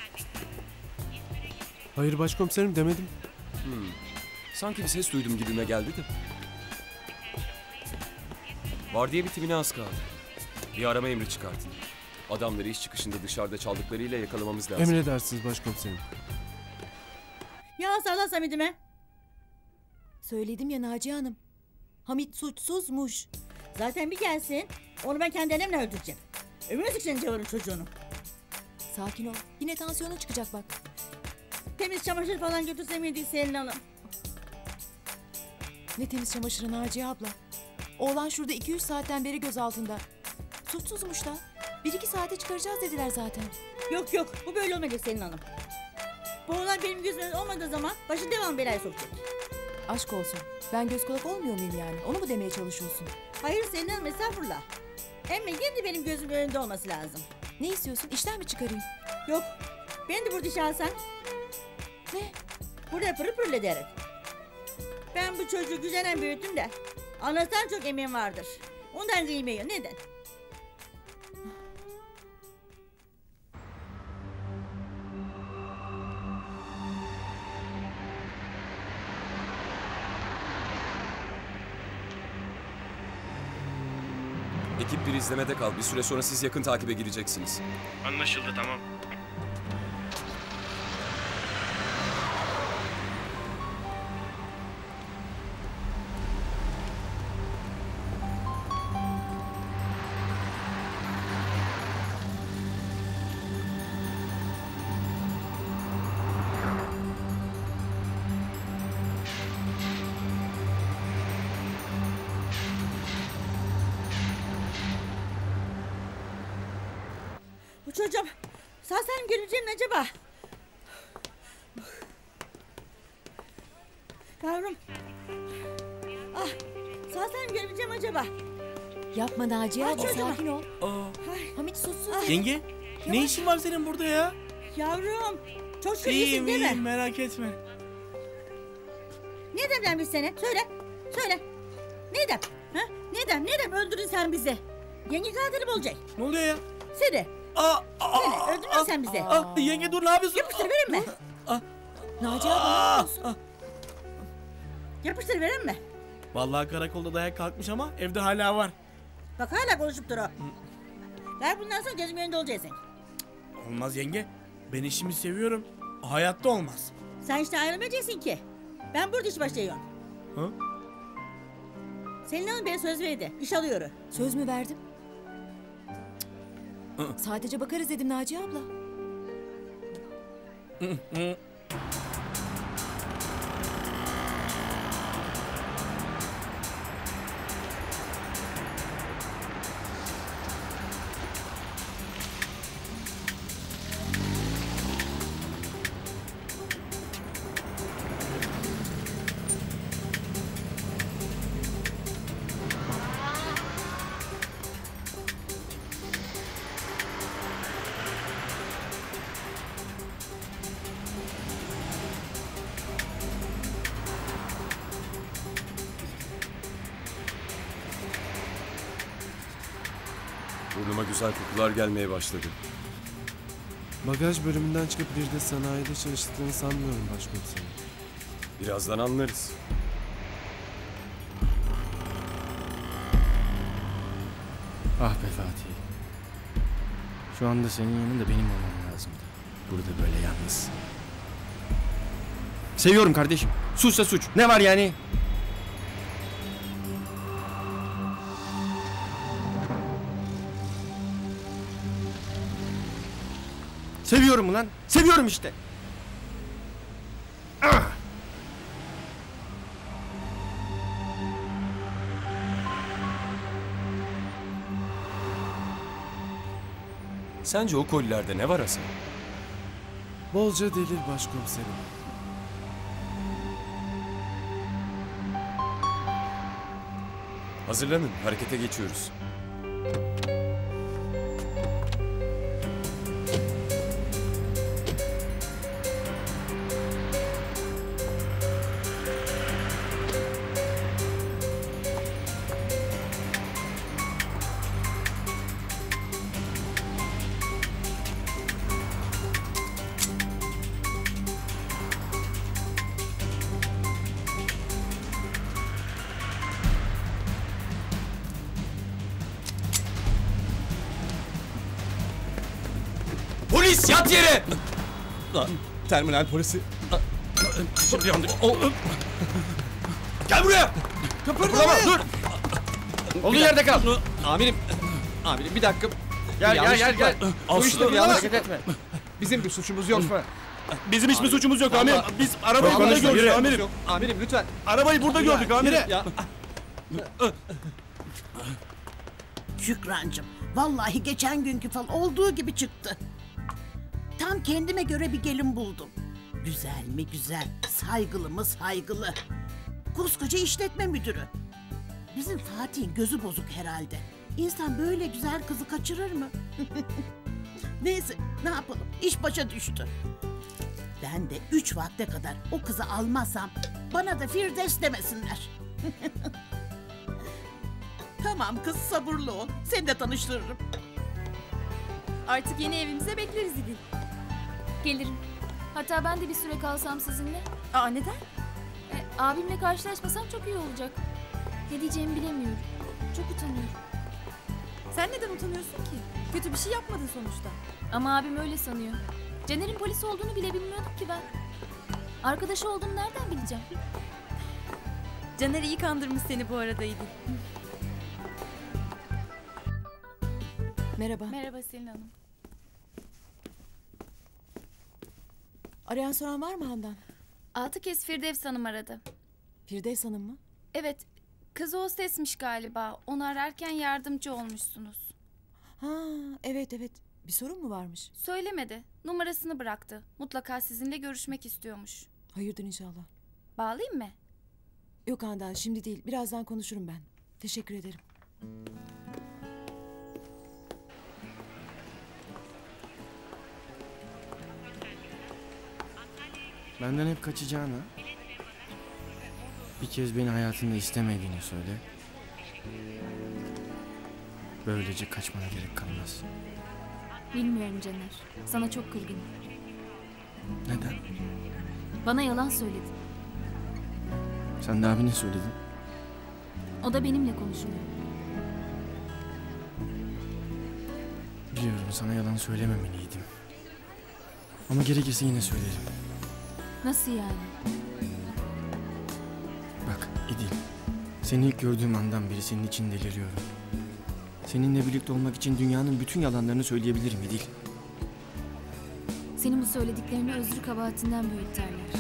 Hayır başkomiserim demedim. Sanki bir ses duydum gibime geldi de. Vardiya bitimine az kaldı. Bir arama emri çıkartın. Adamları iş çıkışında dışarıda çaldıklarıyla yakalamamız lazım. Emredersiniz başkomiserim. Ya sağla Samet'ime. Söyledim ya Naciye Hanım. Hamit suçsuzmuş. Zaten bir gelsin. Onu ben kendi elimle öldüreceğim. Ömür sıkışın Cevher'in çocuğunu. Sakin ol. Yine tansiyonu çıkacak bak. Temiz çamaşır falan götürse miydik Selin Hanım? Ne temiz çamaşırı Naciye abla. Oğlan şurada 2-3 saatten beri gözaltında. Suçsuzmuş da. 1-2 saate çıkaracağız dediler zaten. Yok yok, bu böyle olmayacak Selin Hanım. Bu olay benim gözümden olmadığı zaman başı devam belaya sokacak. Aşk olsun. Ben göz kulak olmuyor muyum yani? Onu mu demeye çalışıyorsun? Hayır Selin Hanım, estağfurullah. Ama yine de benim gözümün önünde olması lazım. Ne istiyorsun? İşten mi çıkarayım? Yok, beni de burada işe alsan. Ne? Burada pırıl pırıl ederim. Ben bu çocuğu güzelen büyüttüm de anasından çok emeğim vardır. Ondan kıymayıyor. Neden? Ekip bir izlemede kal. Bir süre sonra siz yakın takibe gideceksiniz. Anlaşıldı, tamam. Bu çocuğum sağ salim göreceğim mi acaba? Yavrum. Ah, sağ salim görebileceğim acaba? Yapma Naciye abla, çocuğum. sakin ol. Hamit sussuz. Yenge, ne işin var senin burada ya? Yavrum, çok şükür İyiyim, iyisin değil mi? iyiyim, merak etme. Neden biz seni? Söyle. Neden? Ha? Neden öldürdün sen bizi? Yenge katili mi olacak? Ne oluyor ya? Seni. Seni öldürme sen bizi. Yenge dur, ne yapıyorsun? Yapıştır verin mi? Naciye abla ne yapıyorsun? Yapıştır verin mi? Vallahi karakolda dayak kalkmış ama evde hala var. Bak hala konuşup dur o. Ver bundan sonra gözümün önünde olacaksın. Olmaz yenge. Ben işimi seviyorum. Hayatta olmaz. Sen işte ayrılmayacaksın ki. Ben burada iş başlıyorum. Ha? Selin Hanım bana söz verdi. İş alıyor. Söz mü verdim? Sadece bakarız dedim Naciye abla. Burnuma güzel kokular gelmeye başladı. Bagaj bölümünden çıkıp bir de sanayide çalıştığını sanmıyorum başkomiserim. Birazdan anlarız. Ah be Fatih. Şu anda senin yanında benim olmam lazımdı. Burada böyle yalnız. Seviyorum kardeşim. Suçsa suç. Ne var yani? Seviyorum ulan. Seviyorum işte. Ah! Sence o kolilerde ne var Hasan? Bolca delil başkomiserim. Hazırlanın, harekete geçiyoruz. Polis yat yere! Terminal polisi. Şimdi yandık. Gel buraya! Kıpırdama! Dur! Olduğu yerde kal. Amirim. Amirim bir dakika. Gel Yanlışlık gel. var. Al Bu işte şunu. bir yanlış. Hareket etme. Bizim bir suçumuz yok. Bizim hiçbir suçumuz yok amirim. Biz arabayı Bak, burada konuşma, gördük yürü. amirim. Amirim lütfen. Arabayı burada gördük amirim. Ya. Şükrancığım, vallahi geçen günkü fal olduğu gibi çıktı. Tam kendime göre bir gelin buldum. Güzel mi güzel, saygılı mı saygılı. Koskoca işletme müdürü. Bizim Fatih'in gözü bozuk herhalde. İnsan böyle güzel kızı kaçırır mı? Neyse, ne yapalım, iş başa düştü. Ben de 3 vakte kadar o kızı almazsam bana da Firdevs demesinler. Tamam kız, sabırlı ol. Seni de tanıştırırım. Artık yeni evimize bekleriz İdil. Gelirim. Hatta ben de bir süre kalsam sizinle. Aa neden? Abimle karşılaşmasam çok iyi olacak. Ne diyeceğimi bilemiyorum. Çok utanıyorum. Sen neden utanıyorsun ki? Kötü bir şey yapmadın sonuçta. Ama abim öyle sanıyor. Caner'in polis olduğunu bile bilmiyordum ki ben. Arkadaşı olduğunu nereden bileceğim? Caner iyi kandırmış seni bu arada İdil. Merhaba. Merhaba Selin Hanım. Arayan soran var mı Handan? 6 kez Firdevs Hanım aradı. Firdevs Hanım mı? Evet, kızı hostesmiş galiba. Onu ararken yardımcı olmuşsunuz. Ha, evet. Bir sorun mu varmış? Söylemedi. Numarasını bıraktı. Mutlaka sizinle görüşmek istiyormuş. Hayırdır inşallah. Bağlayayım mı? Yok Handan, şimdi değil. Birazdan konuşurum ben. Teşekkür ederim. Benden hep kaçacağına, bir kez beni hayatında istemediğini söyle. Böylece kaçmana gerek kalmaz. Bilmiyorum Caner. Sana çok kırgınım. Neden? Bana yalan söyledin. Sen de abine söyledin. O da benimle konuşmuyor. Biliyorum sana yalan söylememeliydim. Ama gerekirse yine söylerim. Nasıl yani? Bak İdil, seni ilk gördüğüm andan beri senin için deliriyorum. Seninle birlikte olmak için dünyanın bütün yalanlarını söyleyebilirim İdil. Senin bu söylediklerini özrü kabahatinden büyüterler.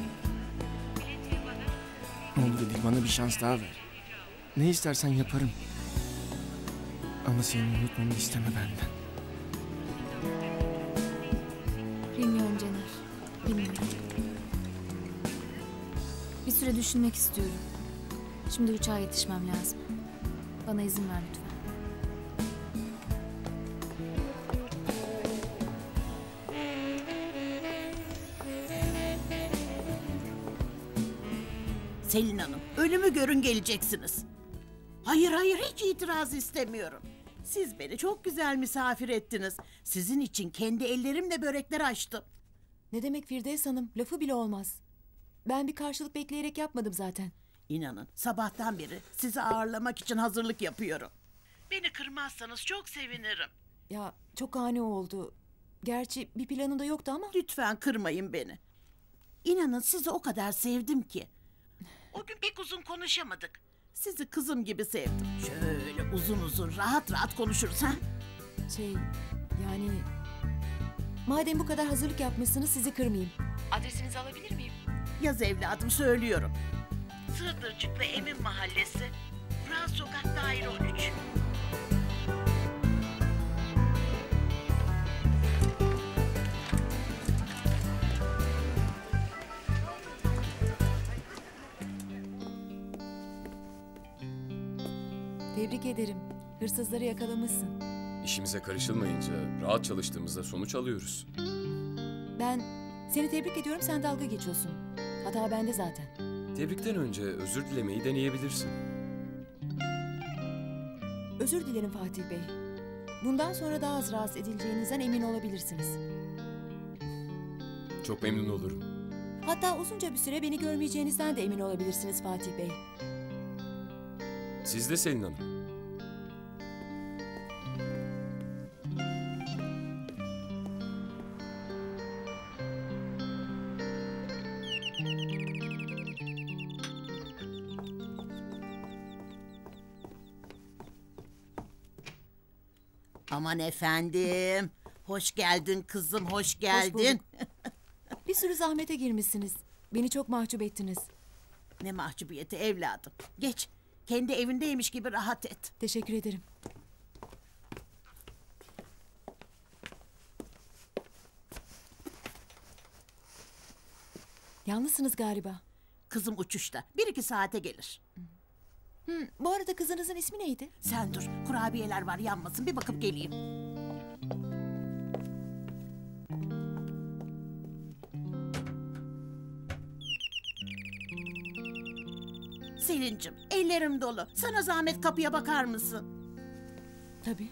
Ne olur İdil, bana bir şans daha ver. Ne istersen yaparım. Ama seni unutmamı isteme benden. Bilmiyorum Caner. Bilmiyorum. Bir süre düşünmek istiyorum. Şimdi uçağa yetişmem lazım. Bana izin ver lütfen. Selin Hanım, ölümü görün geleceksiniz. Hayır hiç itiraz istemiyorum. Siz beni çok güzel misafir ettiniz. Sizin için kendi ellerimle börekler açtım. Ne demek Firdevs Hanım? Lafı bile olmaz. Ben bir karşılık bekleyerek yapmadım zaten. İnanın sabahtan beri sizi ağırlamak için hazırlık yapıyorum. Beni kırmazsanız çok sevinirim. Ya çok ani oldu. Gerçi bir planım da yoktu ama. Lütfen kırmayın beni. İnanın sizi o kadar sevdim ki. O gün pek uzun konuşamadık. Sizi kızım gibi sevdim. Şöyle uzun uzun rahat konuşuruz ha? Yani... Madem bu kadar hazırlık yapmışsınız sizi kırmayayım. Adresinizi alabilir miyim? Yaz evladım, söylüyorum. Sığdırcıklı Emin Mahallesi, Murat Sokak Daire 13. Tebrik ederim. Hırsızları yakalamışsın. İşimize karışılmayınca rahat çalıştığımızda sonuç alıyoruz. Ben seni tebrik ediyorum, sen dalga geçiyorsun. Hata bende zaten. Tebrikten önce özür dilemeyi deneyebilirsin. Özür dilerim Fatih Bey. Bundan sonra daha az rahatsız edileceğinizden emin olabilirsiniz. Çok memnun olurum. Hatta uzunca bir süre beni görmeyeceğinizden de emin olabilirsiniz Fatih Bey. Siz de Selin Hanım. Aman efendim. Hoş geldin kızım, hoş geldin. Bir sürü zahmete girmişsiniz. Beni çok mahcup ettiniz. Ne mahcubiyeti evladım. Geç, kendi evindeymiş gibi rahat et. Teşekkür ederim. Yalnızsınız galiba. Kızım uçuşta. 1-2 saate gelir. Bu arada kızınızın ismi neydi? Sen dur, kurabiyeler var yanmasın, bir bakıp geleyim. Selin'cim, ellerim dolu. Sana zahmet kapıya bakar mısın? Tabii.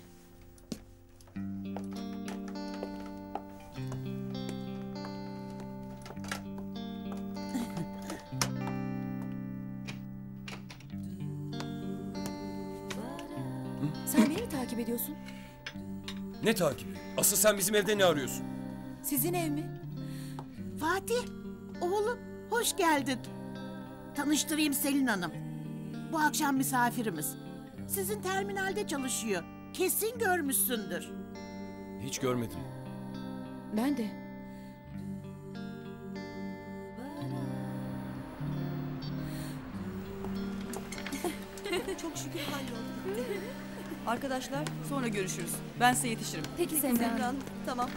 Sen beni mi takip ediyorsun? Ne takibi? Asıl sen bizim evde ne arıyorsun? Sizin ev mi? Fatih, oğlum hoş geldin. Tanıştırayım Selin Hanım. Bu akşam misafirimiz. Sizin terminalde çalışıyor. Kesin görmüşsündür. Hiç görmedim. Ben de. Çok şükür halloldu. Arkadaşlar sonra görüşürüz. Ben size yetişirim. Peki Semra Hanım. Tamam.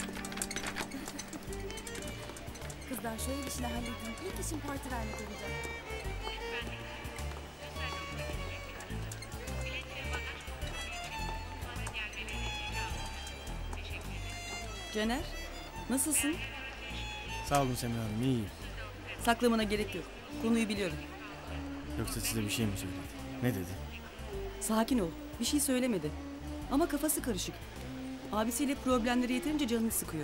Kızlar şu ev işini halledin. İlk işim parti vermek olacak. Caner, nasılsın? Sağ olun Semra Hanım, iyiyim. Saklamana gerek yok. Konuyu biliyorum. Yoksa size bir şey mi söyledi? Ne dedi? Sakin ol. Bir şey söylemedi. Ama kafası karışık. Abisiyle problemleri yeterince canını sıkıyor.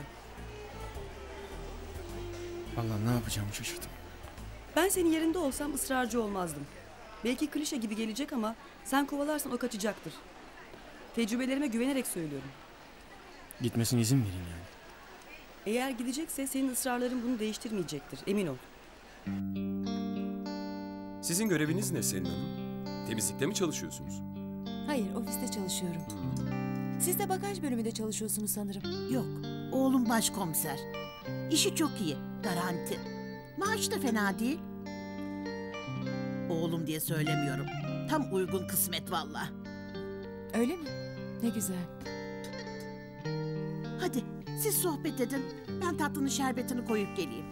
Vallahi ne yapacağımı şaşırdım. Ben senin yerinde olsam ısrarcı olmazdım. Belki klişe gibi gelecek ama sen kovalarsan o kaçacaktır. Tecrübelerime güvenerek söylüyorum. Gitmesine izin verin yani. Eğer gidecekse senin ısrarların bunu değiştirmeyecektir. Emin ol. Sizin göreviniz ne Selin Hanım? Temizlikte mi çalışıyorsunuz? Hayır, ofiste çalışıyorum. Siz de bagaj bölümünde çalışıyorsunuz sanırım. Yok, oğlum başkomiser. İşi çok iyi, garanti. Maaş da fena değil. Oğlum diye söylemiyorum. Tam uygun kısmet vallahi. Öyle mi? Ne güzel. Hadi siz sohbet edin. Ben tatlının şerbetini koyup geleyim.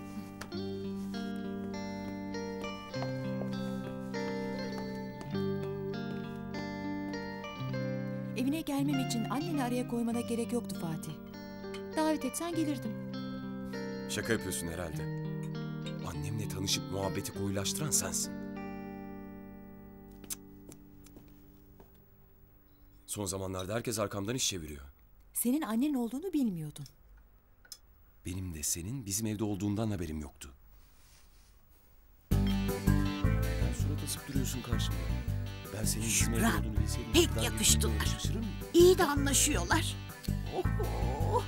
Evine gelmem için anneni araya koymana gerek yoktu Fatih. Davet etsen gelirdim. Şaka yapıyorsun herhalde. Annemle tanışıp muhabbeti koyulaştıran sensin. Son zamanlarda herkes arkamdan iş çeviriyor. Senin annen olduğunu bilmiyordun. Benim de senin bizim evde olduğundan haberim yoktu. Neden surat asıp duruyorsun karşımda? Ben senin bizim evde Şükran, olduğunu bilseydim... pek daha yakıştılar. büyük bir şaşırır mıyım? İyi de anlaşıyorlar. Oho.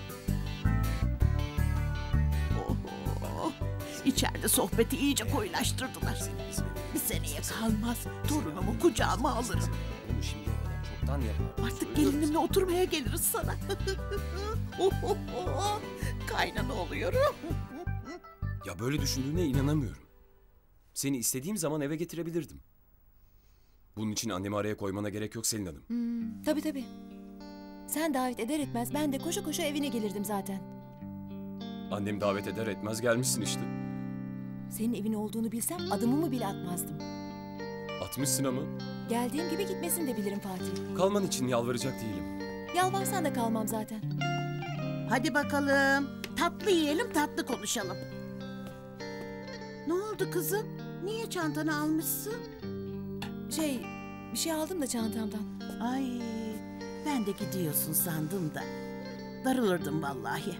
Oho. İçeride sohbeti iyice koyulaştırdılar. Bir seneye kalmaz torunumu kucağıma alırım. Onu şimdiye kadar çoktan yapar. Artık gelinimle oturmaya geliriz sana. Oho. Kaynana oluyorum. Ya böyle düşündüğüne inanamıyorum. Seni istediğim zaman eve getirebilirdim. Bunun için annemi araya koymana gerek yok Selin Hanım. Tabii. Sen davet eder etmez ben de koşa koşa evine gelirdim zaten. Annem davet eder etmez gelmişsin işte. Senin evin olduğunu bilsem adımımı bile atmazdım. Atmışsın ama. Geldiğim gibi gitmesini de bilirim Fatih. Kalman için yalvaracak değilim. Yalvarsan da kalmam zaten. Hadi bakalım. Tatlı yiyelim, tatlı konuşalım. Ne oldu kızım? Niye çantanı almışsın? Bir şey aldım da çantamdan. Ay, ben de gidiyorsun sandım da. Darılırdım vallahi.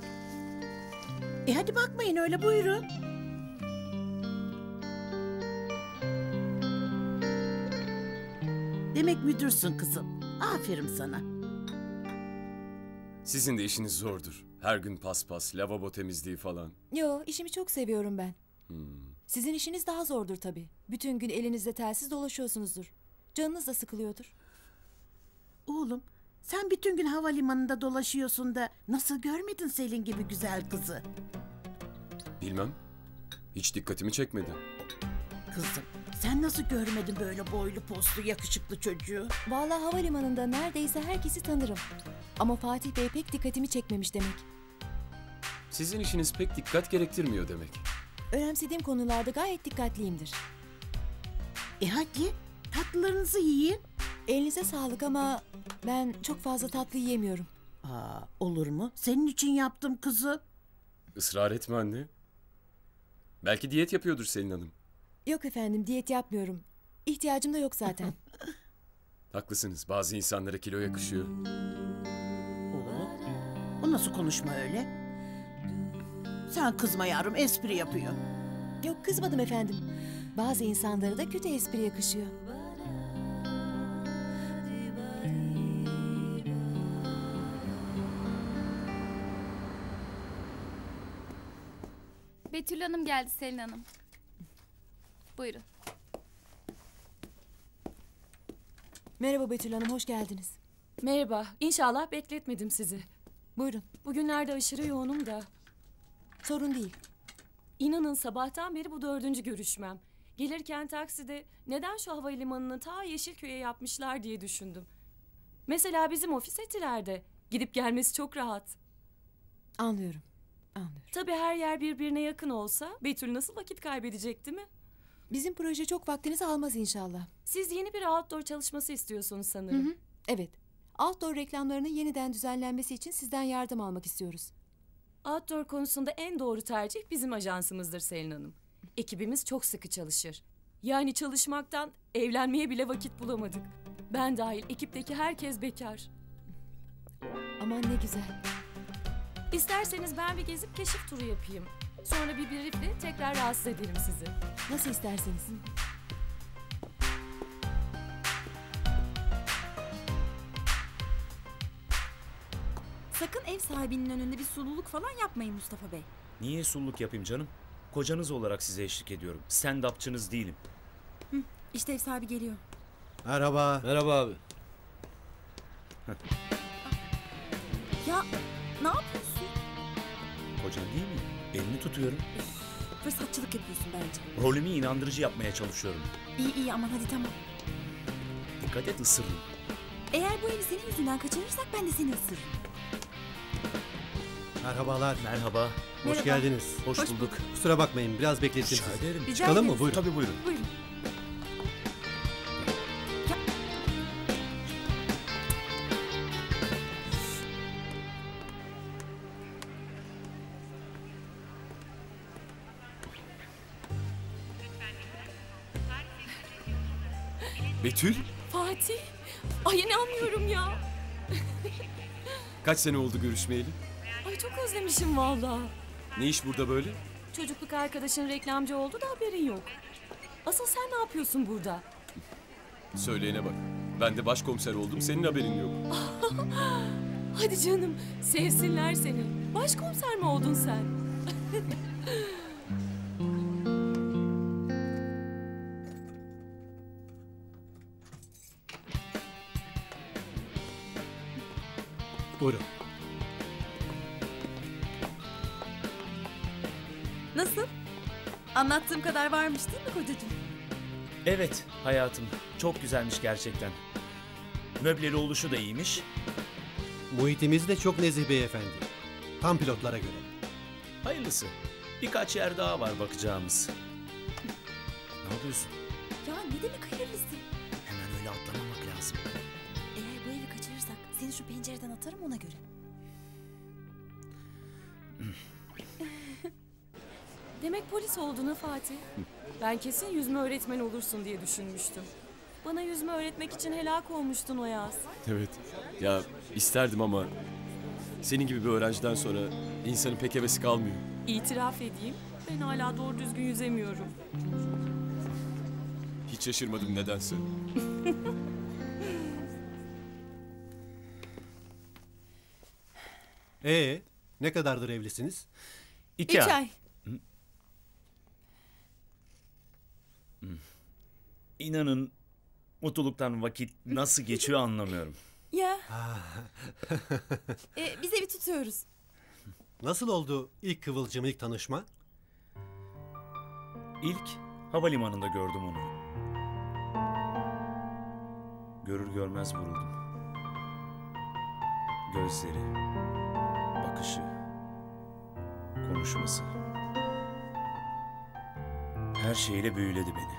Hadi bakmayın öyle, buyurun. Demek müdürsün kızım. Aferin sana. Sizin de işiniz zordur. Her gün paspas, lavabo temizliği falan. Yo, işimi çok seviyorum ben. Sizin işiniz daha zordur tabii. Bütün gün elinizde telsiz dolaşıyorsunuzdur. Canınız da sıkılıyordur. Oğlum, Sen bütün gün havalimanında dolaşıyorsun da nasıl görmedin Selin gibi güzel kızı? Bilmem. Hiç dikkatimi çekmedi. Kızım, sen nasıl görmedin böyle boylu postlu yakışıklı çocuğu? Vallahi havalimanında neredeyse herkesi tanırım. Ama Fatih Bey pek dikkatimi çekmemiş demek. Sizin işiniz pek dikkat gerektirmiyor demek. Önemsediğim konularda gayet dikkatliyimdir. Hadi tatlılarınızı yiyin. Elinize sağlık ama ben çok fazla tatlı yiyemiyorum. Olur mu? Senin için yaptım kızı. Israr etme anne. Belki diyet yapıyordur Selin Hanım. Yok efendim, diyet yapmıyorum. İhtiyacım da yok zaten. Haklısınız. Bazı insanlara kilo yakışıyor. O nasıl konuşma öyle? Sen kızma yavrum, espri yapıyor. Yok, kızmadım efendim. Bazı insanlara da kötü espri yakışıyor. Betül Hanım geldi Selin Hanım. Buyurun. Merhaba Betül Hanım, hoş geldiniz. Merhaba, İnşallah bekletmedim sizi. Buyurun. Bugünlerde aşırı yoğunum da. Sorun değil. İnanın sabahtan beri bu 4. görüşmem. Gelirken takside neden şu havalimanını ta Yeşilköy'e yapmışlar diye düşündüm. Mesela bizim ofis Etiler'de. Gidip gelmesi çok rahat. Anlıyorum. Tabii her yer birbirine yakın olsa Betül nasıl vakit kaybedecek değil mi? Bizim proje çok vaktinizi almaz inşallah. Siz yeni bir outdoor çalışması istiyorsunuz sanırım. Evet. Outdoor reklamlarının yeniden düzenlenmesi için sizden yardım almak istiyoruz. Outdoor konusunda en doğru tercih bizim ajansımızdır Selin Hanım. Ekibimiz çok sıkı çalışır. Yani çalışmaktan evlenmeye bile vakit bulamadık. Ben dahil ekipteki herkes bekar. Aman ne güzel. İsterseniz ben bir gezip keşif turu yapayım. Sonra bir briefle tekrar rahatsız ederim sizi. Nasıl isterseniz. Sakın ev sahibinin önünde bir sululuk falan yapmayın Mustafa Bey. Niye sulluk yapayım canım? Kocanız olarak size eşlik ediyorum. Stand-upçınız değilim. İşte ev sahibi geliyor. Merhaba. Merhaba abi. Ya ne yapıyorsun? Kocan değil mi? Elini tutuyorum. Fırsatçılık yapıyorsun bence. Rolümü inandırıcı yapmaya çalışıyorum. İyi aman hadi tamam. Dikkat et, ısırırım. Eğer bu evi senin yüzünden kaçırırsak ben de seni ısırırım. Merhabalar. Merhaba. Hoş geldiniz. Hoş bulduk. Kusura bakmayın, biraz beklettim. Rica ederim. Rica Çıkalım ederiz. mı? Buyurun. Tabii buyurun. Buyurun. Betül, Fatih! Ay inanmıyorum ya. kaç sene oldu görüşmeyeli? Ay çok özlemişim vallahi. Ne iş burada böyle? Çocukluk arkadaşın reklamcı oldu da haberin yok. Asıl sen ne yapıyorsun burada? Söyleyene bak. Ben de başkomiser oldum, senin haberin yok. Hadi canım, sevsinler seni. Başkomiser mi oldun sen? Buyurun. Nasıl? Anlattığım kadar varmış değil mi kocacığım? Evet hayatım. Çok güzelmiş gerçekten. Möbleli oluşu da iyiymiş. Muhitimiz de çok nezih beyefendi. Tam pilotlara göre. Hayırlısı. Birkaç yer daha var bakacağımız. Ne yapıyorsun? Ya ne demek hayırlısı? Hemen öyle atlamamak lazım. Eğer bu evi kaçırırsak seni şu pencereden atarım ona göre. Demek polis olduğunu Fatih. Ben kesin yüzme öğretmen olursun diye düşünmüştüm. Bana yüzme öğretmek için helak olmuştun o yaz. Evet. Ya isterdim ama senin gibi bir öğrenciden sonra insanın pek hevesi kalmıyor. İtiraf edeyim, ben hala doğru düzgün yüzemiyorum. Hiç şaşırmadım nedense. Ne kadardır evlisiniz? 2 ay. 3 ay. İnanın mutluluktan vakit nasıl geçiyor anlamıyorum. Ya Biz evi tutuyoruz. Nasıl oldu ilk Kıvılcım, ilk tanışma? İlk havalimanında gördüm onu. Görür görmez vuruldum. Gözleri, bakışı, konuşması. Her şeyiyle büyüledi beni.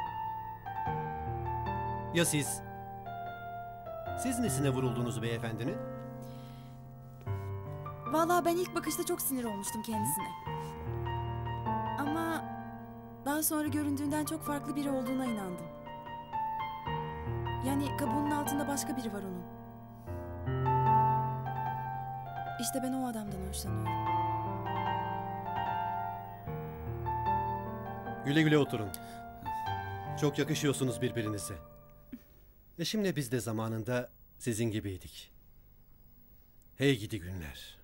Ya siz? Siz nesine vuruldunuz beyefendinin? Vallahi ben ilk bakışta çok sinir olmuştum kendisine. Ama daha sonra göründüğünden çok farklı biri olduğuna inandım. Yani kabuğunun altında başka biri var onun. İşte ben o adamdan hoşlanıyorum. Güle güle oturun. Çok yakışıyorsunuz birbirinize. Şimdi biz de zamanında sizin gibiydik. Hey gidi günler.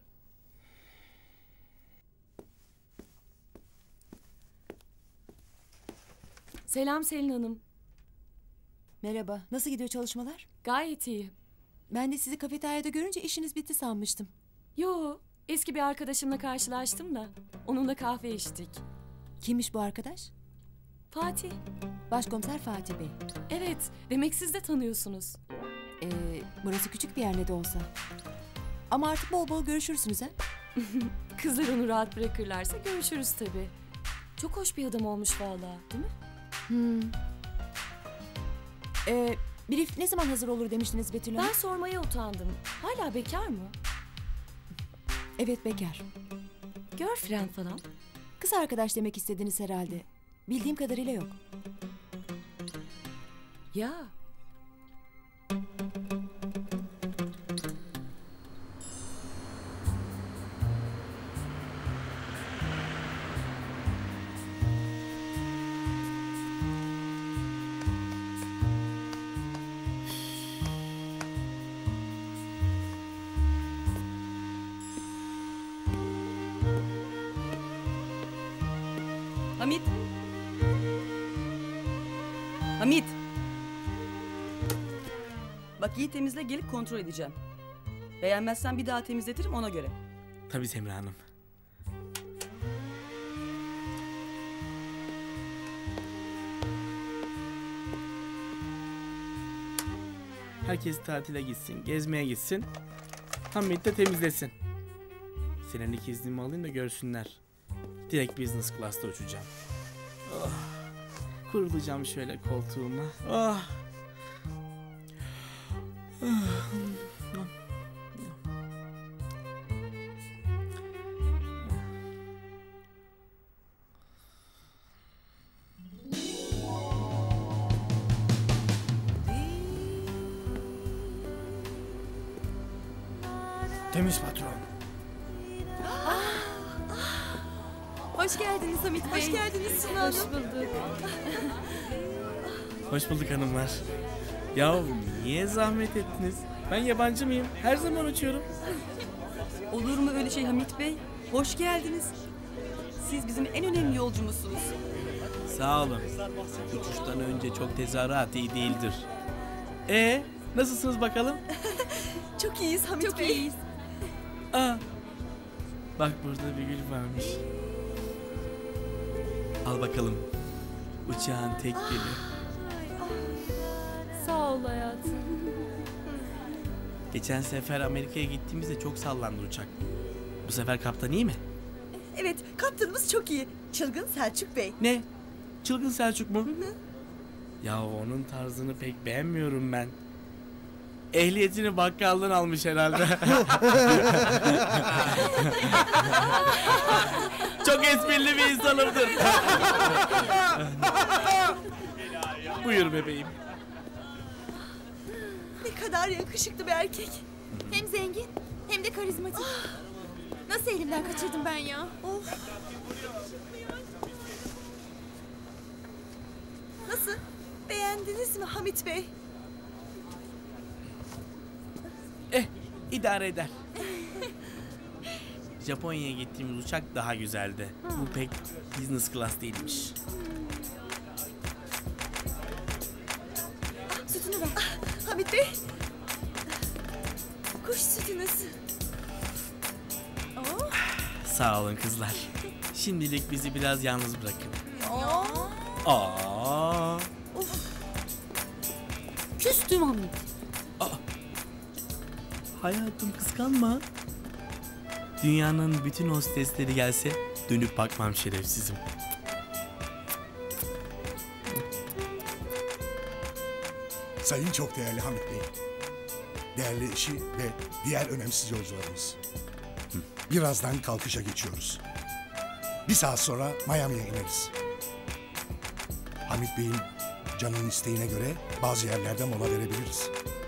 Selam Selin Hanım. Merhaba. Nasıl gidiyor çalışmalar? Gayet iyi. Ben de sizi kafeteryada görünce işiniz bitti sanmıştım. Yo, eski bir arkadaşımla karşılaştım da onunla kahve içtik. Kimmiş bu arkadaş? Fatih. Başkomiser Fatih Bey. Evet, demek siz de tanıyorsunuz. Burası küçük bir yer ne de olsa. Ama artık bol bol görüşürsünüz ha? Kızlar onu rahat bırakırlarsa görüşürüz tabii. Çok hoş bir adam olmuş vallahi, değil mi? Brief ne zaman hazır olur demiştiniz Betül Hanım? Ben sormaya utandım. Hala bekar mı? Evet, bekar. Girlfriend falan. Kız arkadaş demek istediniz herhalde. Bildiğim kadarıyla yok. Ya. Hamit. Hamit. Bak iyi temizle, gelip kontrol edeceğim. Beğenmezsen bir daha temizletirim, ona göre. Tabii Semra Hanım. Herkes tatile gitsin, gezmeye gitsin. Hamit de temizlesin. Senelik iznimi alayım da görsünler. Direkt business class'ta uçacağım. Oh. Kurulacağım şöyle koltuğuma. Oh. Temiz patron. Hoş geldiniz Hamit Bey. Hoş geldiniz Suna Hanım. Hoş bulduk. Hoş bulduk hanımlar. Ya niye zahmet ettiniz? Ben yabancı mıyım? Her zaman uçuyorum. Olur mu öyle şey Hamit Bey? Hoş geldiniz. Siz bizim en önemli yolcumuzsunuz. Sağ olun. Uçuştan önce çok tezahürat iyi değildir. Nasılsınız bakalım? Çok iyiyiz Hamit Çok Bey. iyiyiz. Aa, bak burada bir gül varmış. Al bakalım. Uçağın tek gülü. Sağ ol hayatım. Geçen sefer Amerika'ya gittiğimizde çok sallandı uçak. Bu sefer kaptan iyi mi? Evet, kaptanımız çok iyi. Çılgın Selçuk Bey. Ne? Çılgın Selçuk mu? Ya onun tarzını pek beğenmiyorum ben. Ehliyetini bakkaldan almış herhalde. Çok esprili bir insanımdır. Buyur bebeğim. Ne kadar yakışıklı bir erkek. Hem zengin hem de karizmatik. Nasıl elimden kaçırdım ben ya? Of. Nasıl? Beğendiniz mi Hamit Bey? İdare eder. Japonya'ya gittiğimiz uçak daha güzeldi. Bu pek business class değilmiş. Sütünü ver. Hamit Bey. kuş sütünüz. Oh. Sağ olun kızlar. Şimdilik bizi biraz yalnız bırakın. Aa. Küstüm Hamit. Hayatım kıskanma. Dünyanın bütün hostesleri gelse dönüp bakmam şerefsizim. Sayın çok değerli Hamit Bey. Değerli eşi ve diğer önemsiz yolcularımız. Birazdan kalkışa geçiyoruz. 1 saat sonra Miami'ye ineriz. Hamit Bey'in canının isteğine göre bazı yerlerde mola verebiliriz.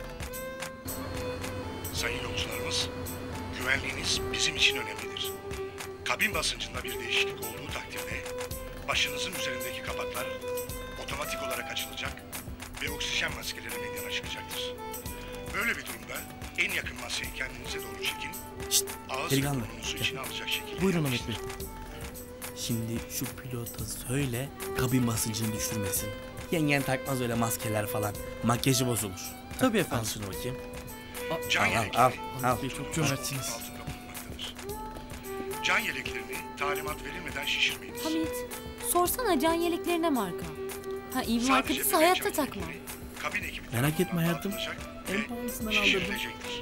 Sayın yolcularımız, güvenliğiniz bizim için önemlidir. Kabin basıncında bir değişiklik olduğu takdirde başınızın üzerindeki kapaklar otomatik olarak açılacak ve oksijen maskeleri meydana çıkacaktır. Böyle bir durumda en yakın maskeyi kendinize doğru çekin. Ağız ve delikanlı. burnunuzu içine alacak şekilde. Buyurun Hamit Bey. Şimdi şu pilota söyle kabin basıncını düşürmesin. Yengen takmaz öyle maskeler falan. Makyajı bozulur. Tabii efendim. Al şunu bakayım. Can Al. yelekleri Çok cömertsiniz. altında bulunmaktadır. Can yeleklerini talimat verilmeden şişirmeyiniz. Hamit, sorsana can yeleklerine marka. Ha iyi bir marka Sadece değilse bebek hayatta can takma. yelekleri kabin ekibi Merak etme hayatım. tarafından En ve pahalısından aldırdım. şişirilecektir.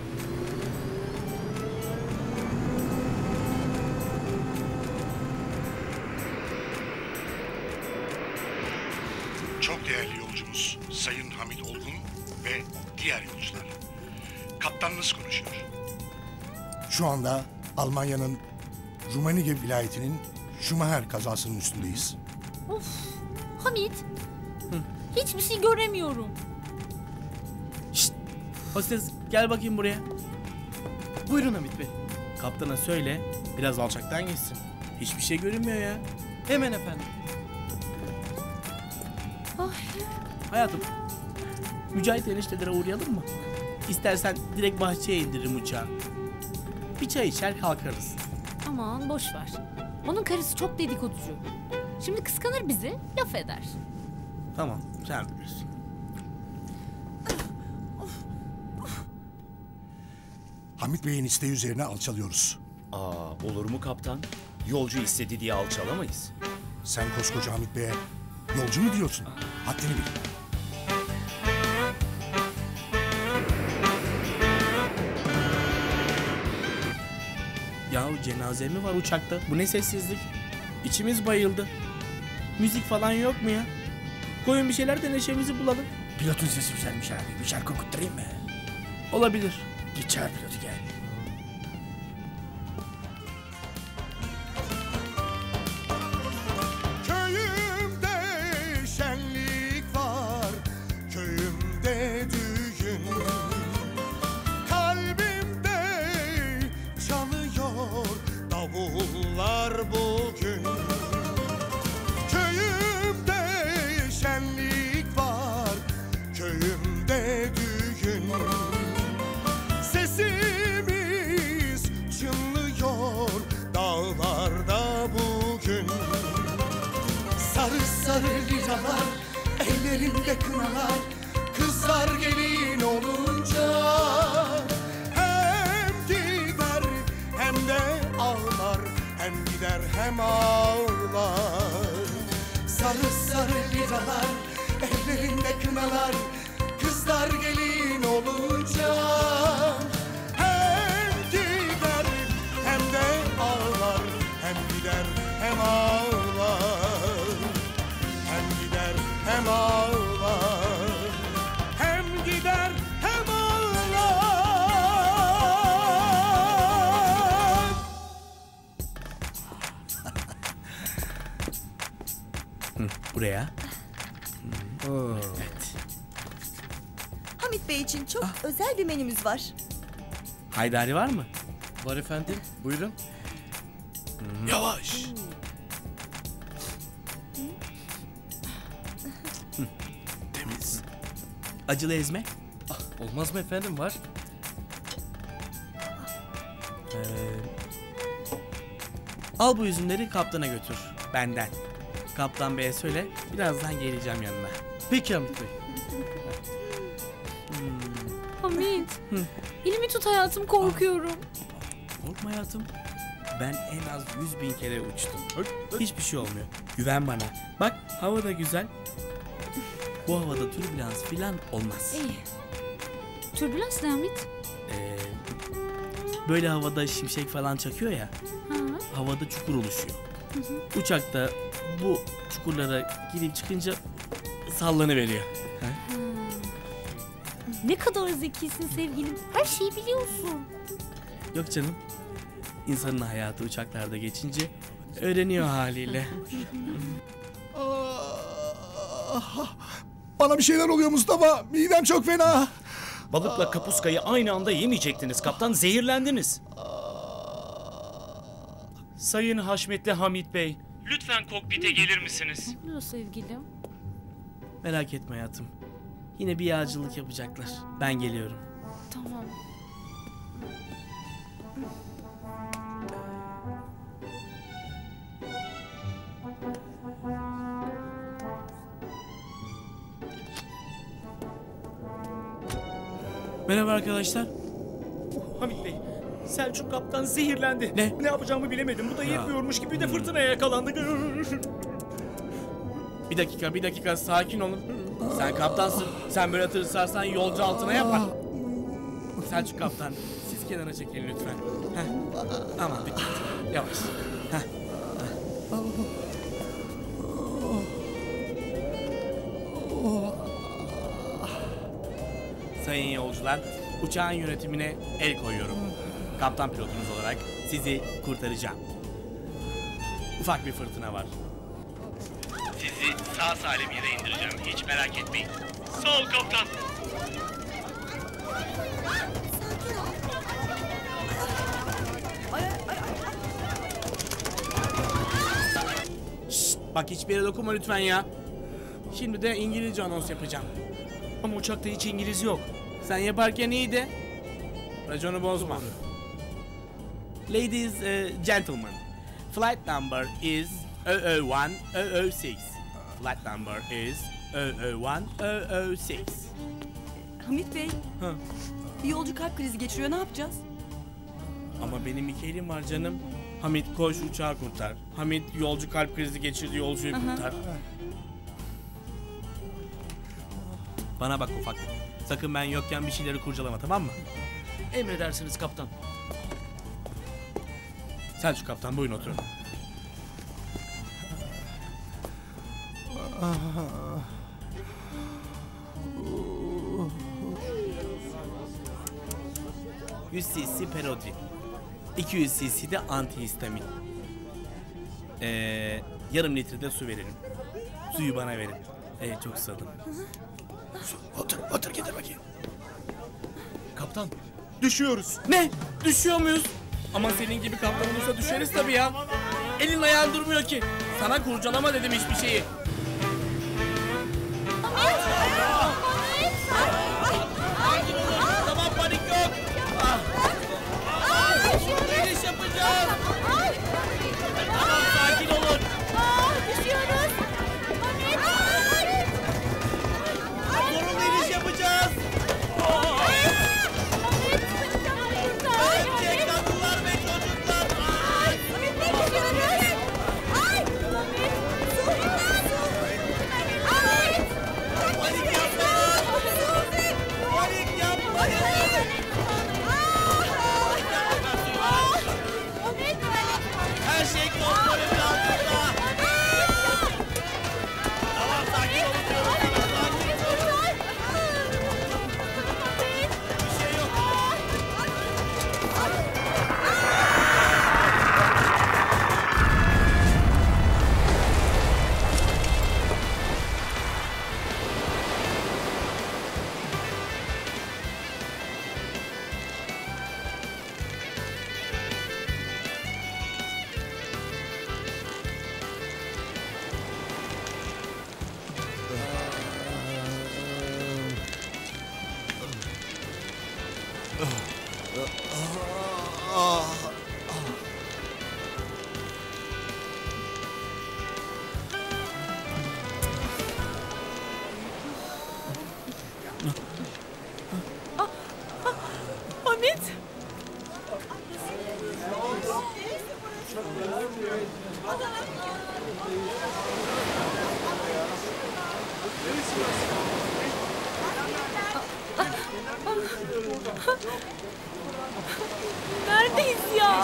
Çok değerli yolcumuz Sayın Hamit Olgun ve diğer yolcular. Kaptanınız konuşuyor. Şu anda Almanya'nın Rumenige vilayetinin Schumacher kazasının üstündeyiz. Of, Hamit. Hiçbir şey göremiyorum. Hostes gel bakayım buraya. Buyurun Hamit Bey. Kaptana söyle biraz alçaktan geçsin. Hiçbir şey görünmüyor ya. Hemen efendim. Hayatım, Mücahit eniştelere uğrayalım mı? İstersen direkt bahçeye indiririm uçağı. Bir çay içer kalkarız. Aman boş ver. Onun karısı çok dedikoducu. Şimdi kıskanır bizi, laf eder. Tamam, sen bilirsin. Hamit Bey'in isteği üzerine alçalıyoruz. Olur mu kaptan? Yolcu istedi diye alçalamayız. Sen koskoca Hamit Bey'e yolcu mu diyorsun? Haddini bil. Yahu cenaze mi var uçakta? Bu ne sessizlik? İçimiz bayıldı. Müzik falan yok mu ya? Koyun bir şeyler de neşemizi bulalım. Pilotun sesi güzelmiş abi. Bir şarkı okutturayım mı? Olabilir. Git çağır pilotu gel. Köyümde şenlik var, köyümde düğün. Kalbimde çalıyor davullar bugün. Köyümde şenlik var, köyümde düğün. Sesimiz çınlıyor dağlarda bugün. Sarı sarı liralar, ellerinde kınalar, kızlar gelin olunca hem gider hem de ağlar, hem gider hem ağlar. Sarı sarı liralar, ellerinde kınalar, kızlar gelin olunca hem gider hem de ağlar, hem gider hem ağlar, hem gider hem ağlar, hem gider hem ağlar. Buraya. Evet. Hamit Bey için çok özel bir menümüz var. Haydari var mı? Var efendim. Buyurun. Yavaş. Temiz. Acılı ezme. Olmaz mı efendim? Var. Al bu üzümleri kaptana götür. Benden. Kaptan Bey'e söyle. Birazdan geleceğim yanına. Peki Hamit Bey. Hamit. Elimi tut hayatım, korkuyorum. Korkma hayatım. Ben en az 100.000 kere uçtum. Hiçbir şey olmuyor. Güven bana. Bak hava da güzel. Bu havada türbülans filan olmaz. İyi. Türbülans ne Hamit? Böyle havada şimşek falan çakıyor ya. Havada çukur oluşuyor. Uçakta bu çukurlara girip çıkınca sallanıveriyor. Ne kadar zekisin sevgilim. Her şeyi biliyorsun. Yok canım. İnsanın hayatı uçaklarda geçince öğreniyor haliyle. Bana bir şeyler oluyor Mustafa. Midem çok fena. Balıkla kapuskayı aynı anda yemeyecektiniz kaptan. Zehirlendiniz. Sayın Haşmetli Hamit Bey, lütfen kokpite gelir misiniz? Ne oluyor sevgilim? Merak etme hayatım. Yine bir yağcılık yapacaklar. Ben geliyorum. Tamam. Merhaba arkadaşlar. Hamit Bey, Selçuk kaptan zehirlendi. Ne yapacağımı bilemedim. Bu da yetmiyormuş gibi de fırtınaya yakalandık. Bir dakika sakin olun. Sen kaptansın. Sen böyle tırsarsan yolcu altına yapar. Selçuk kaptan, siz kenara çekilin lütfen. Aman dikkat. Yavaş. Sayın yolcular, uçağın yönetimine el koyuyorum. Kaptan pilotunuz olarak sizi kurtaracağım. Ufak bir fırtına var. Sizi sağ salim yere indireceğim. Hiç merak etmeyin. Sağ ol kaptan. Şşt, bak hiçbir yere dokunma lütfen ya. Şimdi de İngilizce anons yapacağım. Ama uçakta hiç İngiliz yok. Sen yaparken iyiydi. Raconu bozma. Ladies, gentlemen. Flight number is 001-006. Flight number is 001-006. Hamit Bey, bir yolcu kalp krizi geçiriyor, ne yapacağız? Ama benim iki elim var canım. Hamit koş uçağı kurtar. Hamit yolcu kalp krizi geçirdi, yolcuyu kurtar. Bana bak ufak. Sakın ben yokken bir şeyleri kurcalama, tamam mı? Emredersiniz kaptan. Selçuk kaptan buyurun oturun. ...100 cc perodrin. 200 cc de antihistamin. Yarım litre de su verelim. Suyu bana verin. Çok susadım. Otur getir bakayım. Kaptan, düşüyoruz. Ne? Düşüyor muyuz? Ama senin gibi kaptan olursa düşeriz tabii ya. Elin ayağın durmuyor ki. Sana kurcalama dedim hiçbir şeyi. Tamam panik yok. Giriş yapacağız. Tamam sakin olun. Düşüyoruz. Zorunlu iniş yapacağız. Erkek kadınlar ve çocuklar. Panik yapmayın. Panik yapmayın. Her şey kontrolümün altında. Tamam sakin olun diyorum sana. Sakin olun. Bir şey yok. Neredeyiz ya?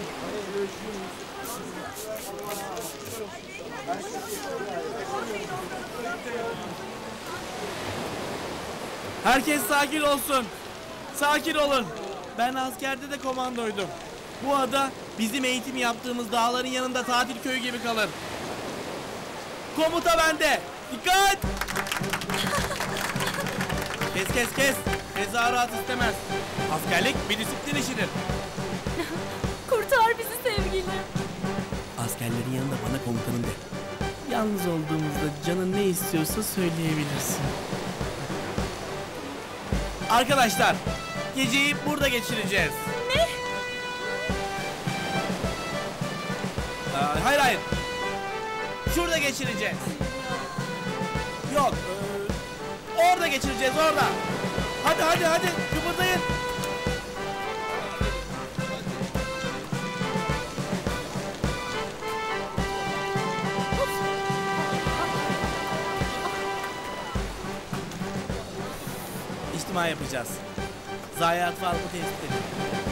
Herkes sakin olsun. Sakin olun. Ben askerde de komandoydum. Bu ada bizim eğitim yaptığımız dağların yanında tatil köyü gibi kalır. Komuta bende. Dikkat! Kes. Tezahürat istemez. Askerlik bir disiplin işidir. Kurtar bizi sevgilim. Askerlerin yanında bana komutanım de. Yalnız olduğumuzda canın ne istiyorsa söyleyebilirsin. Arkadaşlar, geceyi burada geçireceğiz. Ne? Hayır. Şurada geçireceğiz. Yok. Orada geçireceğiz, orada. Hadi. Kıpırdayın. İçtima yapacağız. Zayiat var mı tespit edin.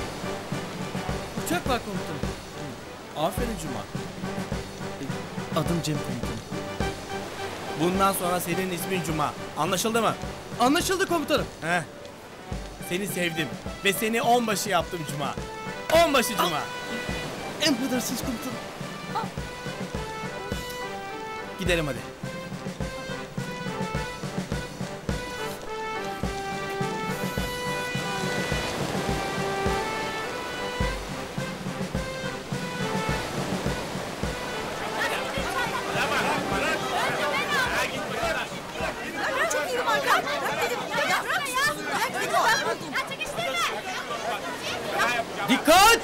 Uçak var komutanım. Aferin Cuma. Adım Cem komutanım. Bundan sonra senin ismin Cuma. Anlaşıldı mı? Anlaşıldı komutanım. Heh. Seni sevdim ve seni onbaşı yaptım Cuma. Onbaşı Cuma. Emredersiniz komutanım. Gidelim hadi. Çok iyiyim Hakan. Bırak dedim. Ya bırak ya. Bırak dedim ben buldum. Ya çekiştirme. Dikkat!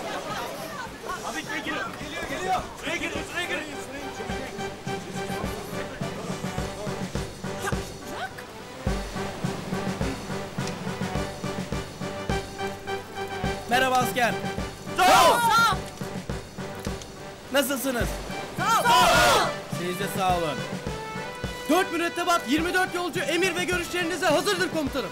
Geliyor. Şuraya girin. Merhaba asker. Sağ ol. Nasılsınız? Sağ ol. Siz de sağ olun. 4 mürettebat 24 yolcu emir ve görüşlerinize hazırdır komutanım.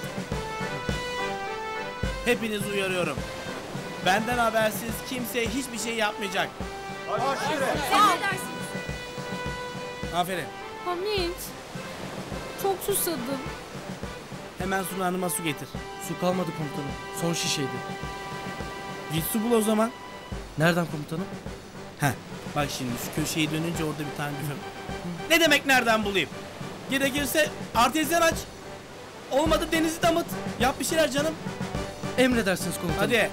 Hepinizi uyarıyorum. Benden habersiz kimse hiçbir şey yapmayacak. Emredersiniz. Aferin. Hamit. Çok susadım. Hemen Sunu Hanım'a su getir. Su kalmadı komutanım. Son şişeydi. Git su bul o zaman. Nereden komutanım? Bak şimdi şu köşeyi dönünce orada bir tane büfe. Ne demek nereden bulayım? Gerekirse artezyen aç. Olmadı denizi damıt. Yap bir şeyler canım. Emredersiniz komutanım. Hadi.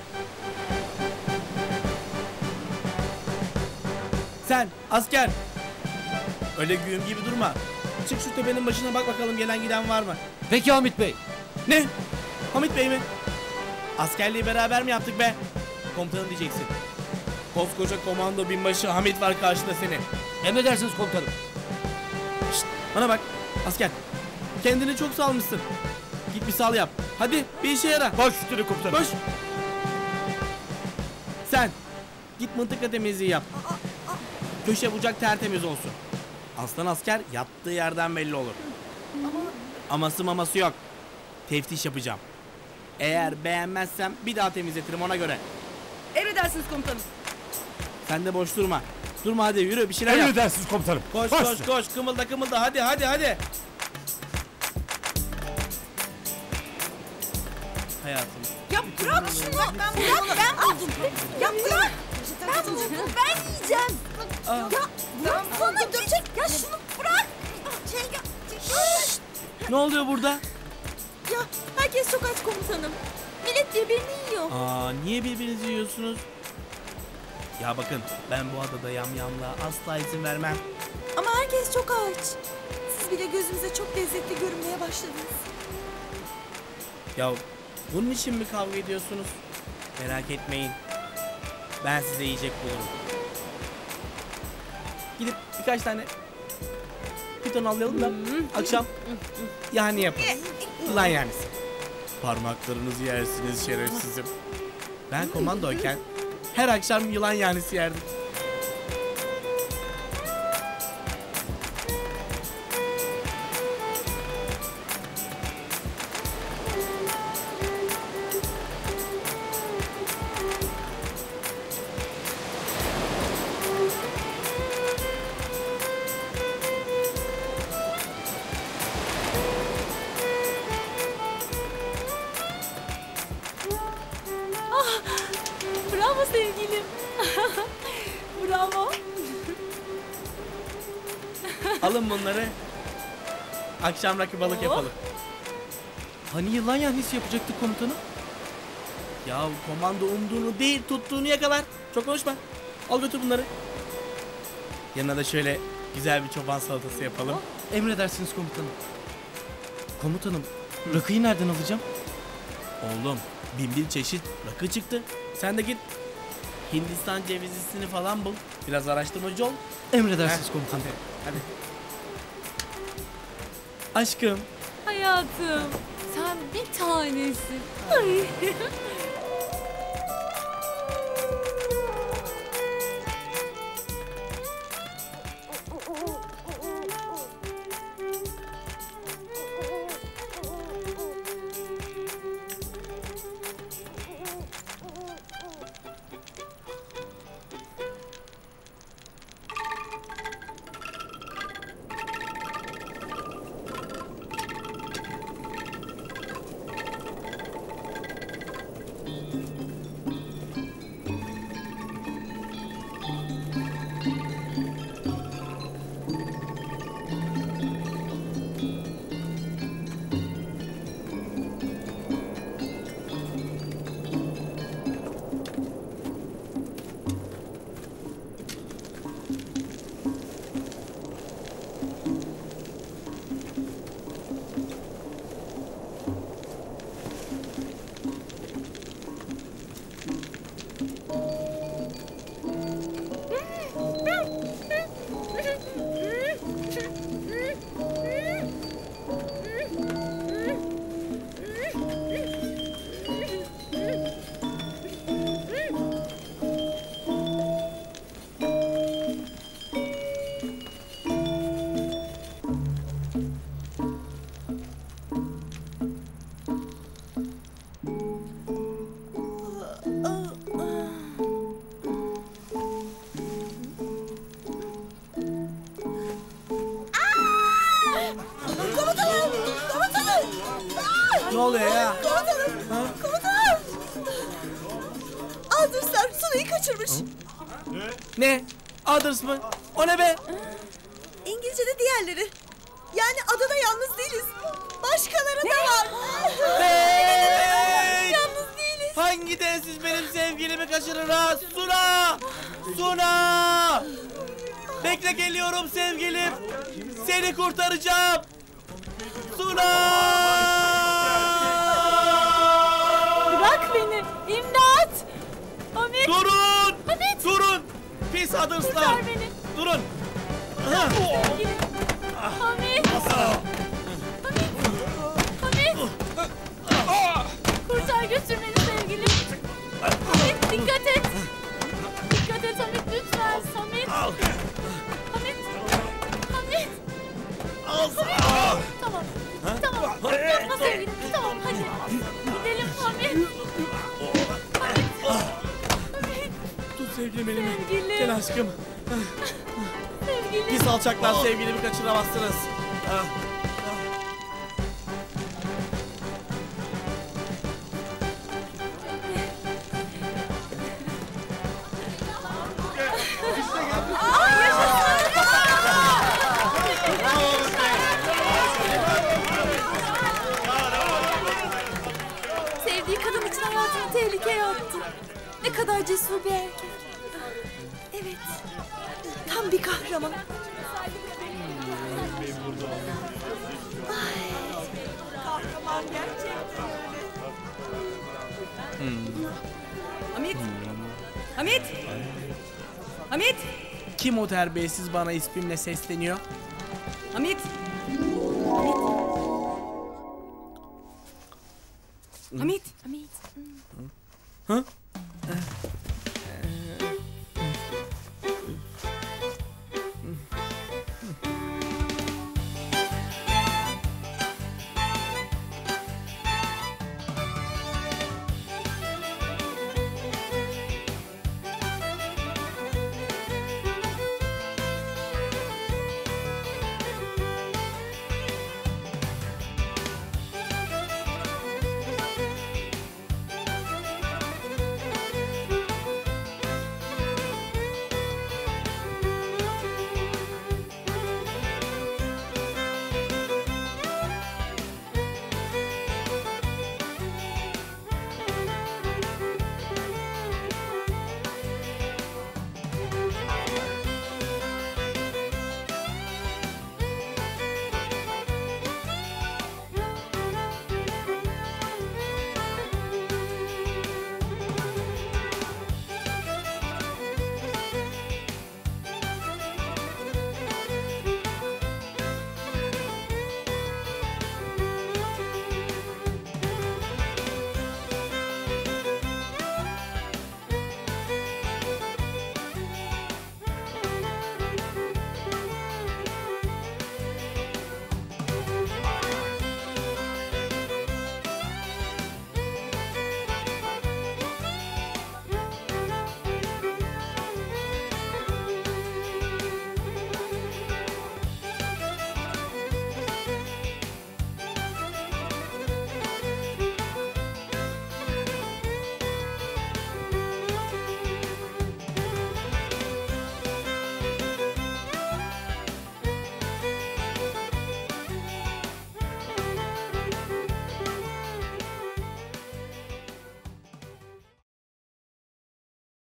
Sen asker. Öyle güğüm gibi durma. Çık şu tepenin başına bak bakalım gelen giden var mı? Peki Hamit Bey. Ne? Hamit Bey mi? Askerliği beraber mi yaptık be? Komutanım diyeceksin. Koskoca komando binbaşı Hamit var karşında senin. Emredersiniz komutanım. Şşt, bana bak asker. Kendini çok salmışsın. Git bir sal yap. Hadi bir işe yara. Koş üstüne komutanım. Koş. Sen git mıntıka temizliği yap. Köşe bucak tertemiz olsun. Aslan asker yattığı yerden belli olur. Aması maması yok. Teftiş yapacağım. Eğer beğenmezsem bir daha temizletirim ona göre. Emredersiniz komutanım. Sen de boş durma. Durma hadi yürü bir şeyler yap. Emredersiniz komutanım. Koş kımılda hadi. Hayatım. Ya bırak şunu. Ben buldum. Ya bırak. Ben buldum. Ben yiyeceğim. Ya bırak sana görecek. Ya şunu bırak. Ne oluyor burada? Ya herkes çok aç komutanım. Millet birbirini yiyor. Niye birbirinizi yiyorsunuz? Ya bakın ben bu adada yamyamlığa asla izin vermem. Ama herkes çok aç. Siz bile gözümüze çok lezzetli görünmeye başladınız. Ya bunun için mi kavga ediyorsunuz? Merak etmeyin. Ben size yiyecek bulurum. Gidip birkaç tane piton alayalım da akşam yani yaparız. Ulan yani. Parmaklarınızı yersiniz şerefsizim. Ben komandoyken her akşam yılan yanisi yerdim. sevgilim. Bravo. Alın bunları. Akşam rakı balık yapalım. Hani yılan yahnisi yapacaktık komutanım? Ya komando umduğunu değil tuttuğunu yakalar. Çok konuşma. Al götür bunları. Yanına da şöyle güzel bir çoban salatası yapalım. Emredersiniz komutanım. Komutanım, rakıyı nereden alacağım? Oğlum, bin çeşit rakı çıktı. Sen de git Hindistan cevizlisini falan bul. Biraz araştırmacı ol. Emredersiniz komutanım. Hadi. Aşkım. Hayatım. Sen bir tanesin. Ay. Ne oluyor ya? Komutanım! Komutanım! Aldırslar Suna'yı kaçırmış. Ne? Others mı? O ne be? İngilizce'de diğerleri. Yani adada yalnız değiliz. Başkaları da var. Hey! Yalnız değiliz. Hangi densiz benim sevgilimi kaçırır ha? Suna! Suna! Bekle geliyorum sevgilim. Seni kurtaracağım. Suna! Bırak beni. İmdat. Hamit. Durun! Hamit. Durun! Pis Others'lar! Kurtar beni. Durun! Sevgilim. Hamit. Hamit. Kurtar götür beni sevgilim. Hamit dikkat et. Dikkat et Hamit lütfen. Hamit. Hamit. Hamit. Hamit. Tamam. Tamam. Yapma sevgilim. Tamam hadi. Gidelim Hamit. Tut sevgilim elimi. Sevgilim. Gel aşkım. Sevgilim. Pis alçaklar sevgilimi kaçıramazsınız. Sevdiği kadın için hayatını tehlikeye attı. Ne kadar cesur bir erkek. Evet. Tam bir kahraman. Kahraman gerçekten öyle. Hamit! Hamit! Hamit! Kim o terbiyesiz bana ismimle sesleniyor? Hamit! Hamit! Hamit. Hı?